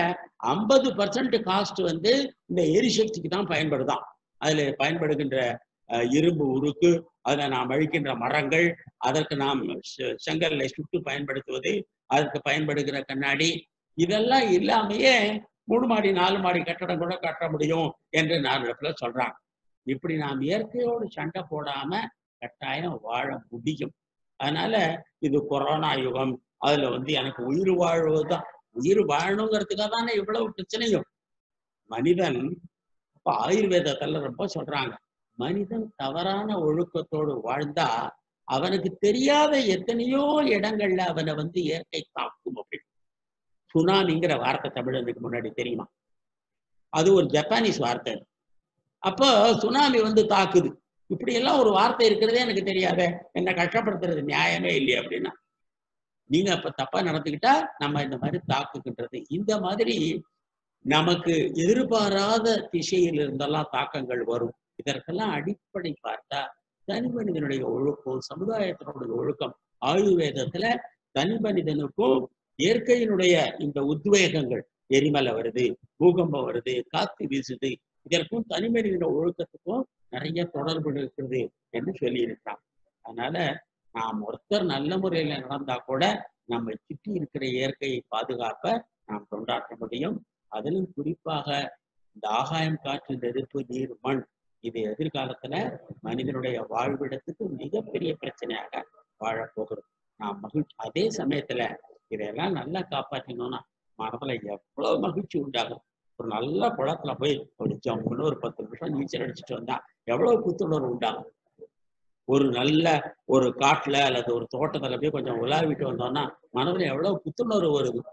S2: 50% காஸ்ட் இந்த எரிசக்திக்கு தான் பயன்படுதான். அதுல பயன்படுகின்ற இரும்பு உருக்கு, அதுல நாம் அழிக்கின்ற மரங்கள், அதற்கு நாம் செங்கல்லை சுட்டு பயன்படுத்துவது, அதற்கு பயன்படுகிற கண்ணாடி, இதெல்லாம் இல்லாமையே 3 மாடி 4 மாடி கட்டடம் கூட கட்ட முடியும் என்று நாளிடத்துல சொல்றாங்க. இப்படி நாம் இயற்கையோடு சண்டை போடாம கட்டாயம் வாழ முடியும். அதனால இது கொரோனா யுகம். அதுல எனக்கு உயிர் வாழ்வதுதான், உயிர் வாழணுங்கிறதுக்காக தானே இவ்வளவு பிரச்சனையும். மனிதன் இப்ப ஆயுர்வேதத்துல ரொம்ப சொல்றாங்க, மனிதன் தவறான ஒழுக்கத்தோடு வாழ்ந்தா அவனுக்கு தெரியாத எத்தனையோ இடங்கள்ல அவனை இயற்கை தாக்கும். அப்படி சுனாமிங்கிற வார்த்தை தமிழனுக்கு முன்னாடி தெரியுமா? அது ஒரு ஜப்பானீஸ் வார்த்தை. அப்போ சுனாமி தாக்குது, இப்படி எல்லாம் ஒரு வார்த்தை இருக்கிறதே எனக்கு தெரியாத, என்ன கஷ்டப்படுத்துறது நியாயமே இல்லையா அப்படின்னா, நீங்க அப்ப தப்பா நடந்துக்கிட்டா நம்ம இந்த மாதிரி தாக்குகின்றது. இந்த மாதிரி நமக்கு எதிர்பாராத திசையில் இருந்தெல்லாம் தாக்கங்கள் வரும். இதற்கெல்லாம் அடிப்படை பார்த்தா தனி மனிதனுடைய ஒழுக்கம், சமுதாயத்தினுடைய ஒழுக்கம். ஆயுர்வேதத்துல தனி மனிதனுக்கும் இயற்கையினுடைய இந்த உத்வேகங்கள், எரிமலை வருது, பூகம்பம் வருது, காத்து வீசுது, இதற்கும் தனி மனிதன ஒழுக்கத்துக்கும் நிறைய தொடர்பு இருக்கிறது என்று சொல்லி இருக்கிறான். அதனால நாம் ஒருத்தர் நல்ல முறையில நடந்தா கூட நம்மை சுற்றி இருக்கிற இயற்கையை பாதுகாப்ப நாம் கொண்டாட முடியும். அதிலும் குறிப்பாக இந்த ஆகாயம் காற்று நெருப்பு நீர் மண், இது எதிர்காலத்துல மனிதனுடைய வாழ்விடத்துக்கு மிகப்பெரிய பிரச்சனையாக வாழப்போகிறது. நாம் மகிழ்ச்சி, அதே சமயத்துல இதையெல்லாம் நல்லா காப்பாற்றணும்னா மனதுல எவ்வளவு மகிழ்ச்சி உண்டாகும். ஒரு நல்ல குளத்துல போய் ஒரு ஜம்முன்னு ஒரு 10 நிமிஷம் நீச்சல் அடிச்சுட்டு வந்தா எவ்வளவு புத்துணர்வு உண்டாகும். ஒரு நல்ல ஒரு காட்டுல அல்லது ஒரு தோட்டத்துல போய் கொஞ்சம் உலாவிட்டு வந்தோம்னா மனதுல எவ்வளவு புத்துணர்வு வருது.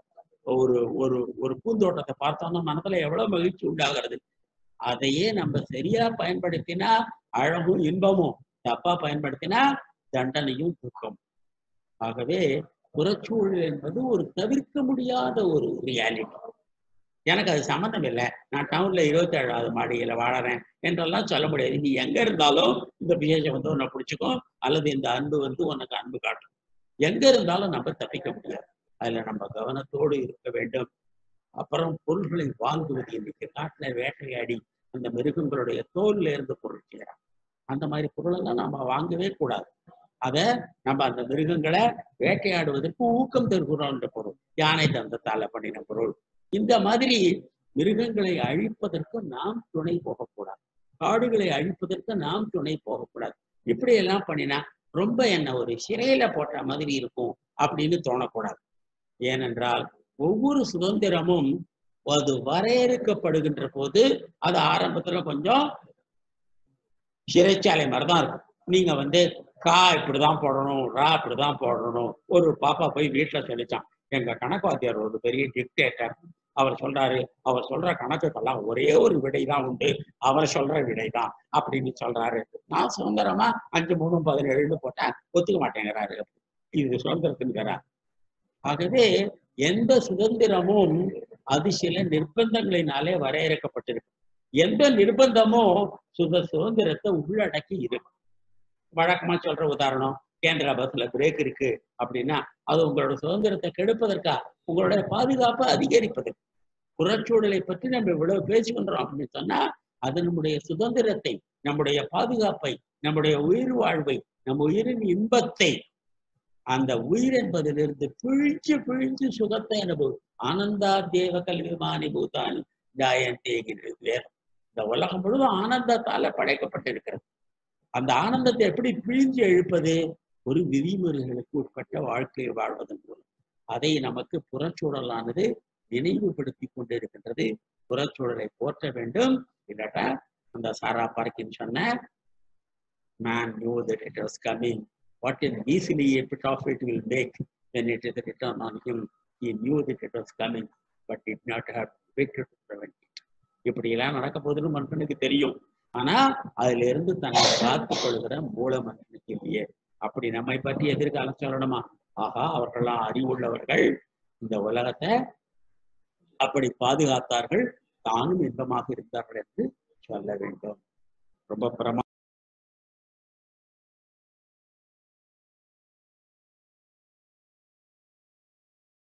S2: ஒரு ஒரு ஒரு பூந்தோட்டத்தை பார்த்தோம்னா மனசுல எவ்வளவு மகிழ்ச்சி உண்டாகிறது. அதையே நம்ம சரியா பயன்படுத்தினா அழகும் இன்பமும், தப்பா பயன்படுத்தினா தண்டனையும் துக்கம். ஆகவே புறச்சூழல் என்பது ஒரு தவிர்க்க முடியாத ஒரு ரியாலிட்டி. எனக்கு அது சம்மந்தம் இல்லை, நான் டவுன்ல 27வது மாடியில வாழறேன் என்றெல்லாம் சொல்ல முடியாது. நீ எங்க இருந்தாலும் இந்த விசேஷம் வந்து உன்னை பிடிச்சிக்கும், அல்லது இந்த அன்பு வந்து உனக்கு அன்பு காட்டும். எங்க இருந்தாலும் நம்ம தப்பிக்க முடியாது. அதுல நம்ம கவனத்தோடு இருக்க வேண்டும். அப்புறம் பொருள்களை வாங்குவது, இன்னைக்கு காட்டுல வேட்டையாடி அந்த மிருகங்களுடைய தோல்ல இருந்து பொருள் செய்யறாங்க. அந்த மாதிரி பொருள் எல்லாம் நம்ம வாங்கவே கூடாது. அத நம்ம அந்த மிருகங்களை வேட்டையாடுவதற்கு ஊக்கம் தருகிறோம் என்ற பொருள். யானை தந்தத்தால பண்ணின பொருள். இந்த மாதிரி மிருகங்களை அழிப்பதற்கு நாம் துணை போகக்கூடாது. காடுகளை அழிப்பதற்கு நாம் துணை போகக்கூடாது. இப்படி எல்லாம் பண்ணினா ரொம்ப என்ன ஒரு சிறையில போட்ட மாதிரி இருக்கும் அப்படின்னு தோணக்கூடாது. ஏனென்றால் ஒவ்வொரு சுதந்திரமும் அது வரையறுக்கப்படுகின்ற போது அது ஆரம்பத்துல கொஞ்சம் சிறைச்சாலை மாதிரிதான் இருக்கும். நீங்க வந்து கா இப்படிதான் போடணும், ரா இப்படிதான் போடணும். ஒரு பாப்பா போய் வீட்டுல சொல்லிச்சான், எங்க கணக்கு ஒரு பெரிய டிக்டேட்டர், அவர் சொல்றாரு, அவர் சொல்ற கணக்குக்கெல்லாம் ஒரே ஒரு விடைதான் உண்டு, அவர் சொல்ற விடைதான் அப்படின்னு சொல்றாரு. நான் சுதந்திரமா 5 3 17 போட்டேன், ஒத்துக்க மாட்டேங்கிறாரு. இது சுதந்திரத்தின் வேற. ஆகவே எந்த சுதந்திரமும் அது சில நிர்பந்தங்களினாலே வரையறுக்கப்பட்டிருக்கு. எந்த நிர்பந்தமும் சுதந்திரத்தை உள்ளடக்கி இருக்கு. வழக்கமா சொல்ற உதாரணம், கேந்திரா பஸ்ல பிரேக் இருக்கு அப்படின்னா அது உங்களோட சுதந்திரத்தை கெடுப்பதற்கா, உங்களுடைய பாதுகாப்பை அதிகரிப்பதற்கு. புறச்சூழலை பற்றி நம்ம இவ்வளவு பேசிக்கொண்டோம் அப்படின்னு சொன்னா அது நம்முடைய சுதந்திரத்தை, நம்முடைய பாதுகாப்பை, நம்முடைய உயிர் வாழ்வை, நம்ம உயிரின் இன்பத்தை, அந்த உயிர் என்பதிலிருந்து பிழிஞ்சு சுகத்தை அனுபவம். ஆனந்தா தேவ கல்விமானி பூதானி ஜாயந்தேகிறது வேதம். இந்த உலகம் முழுவதும் ஆனந்தத்தால படைக்கப்பட்டிருக்கிறது. அந்த ஆனந்தத்தை எப்படி பிழிஞ்சு எழுப்பது? ஒரு விதிமுறைகளுக்கு உட்பட்ட வாழ்க்கையை வாழ்வதன் மூலம். அதை நமக்கு புறச்சூழலானது நினைவுபடுத்தி கொண்டிருக்கின்றது. புறச்சூழலை போற்ற வேண்டும். இல்லாட்டா அந்த சாரா பார்க்கின் சொன்ன man knew that it was coming. What an easily a bit of it will make when it is written on him. He knew that it was coming, but did not have wit to prevent it. இப்படி எல்லாம் நடக்க போதுன்னு மனுஷனுக்கு தெரியும். ஆனா அதுல இருந்து தன்னை காத்துக் கொள்கிற மூல மனுஷனுக்கு இல்லையே. அப்படி நம்மை பற்றி எதிர்காலம் சொல்லணுமா? ஆகா, அவர்கள்லாம் அறிவுள்ளவர்கள், இந்த உலகத்தை அப்படி பாதுகாத்தார்கள், தானும் இன்பமாக இருந்தார்கள் என்று சொல்ல வேண்டும். ரொம்ப பிரமா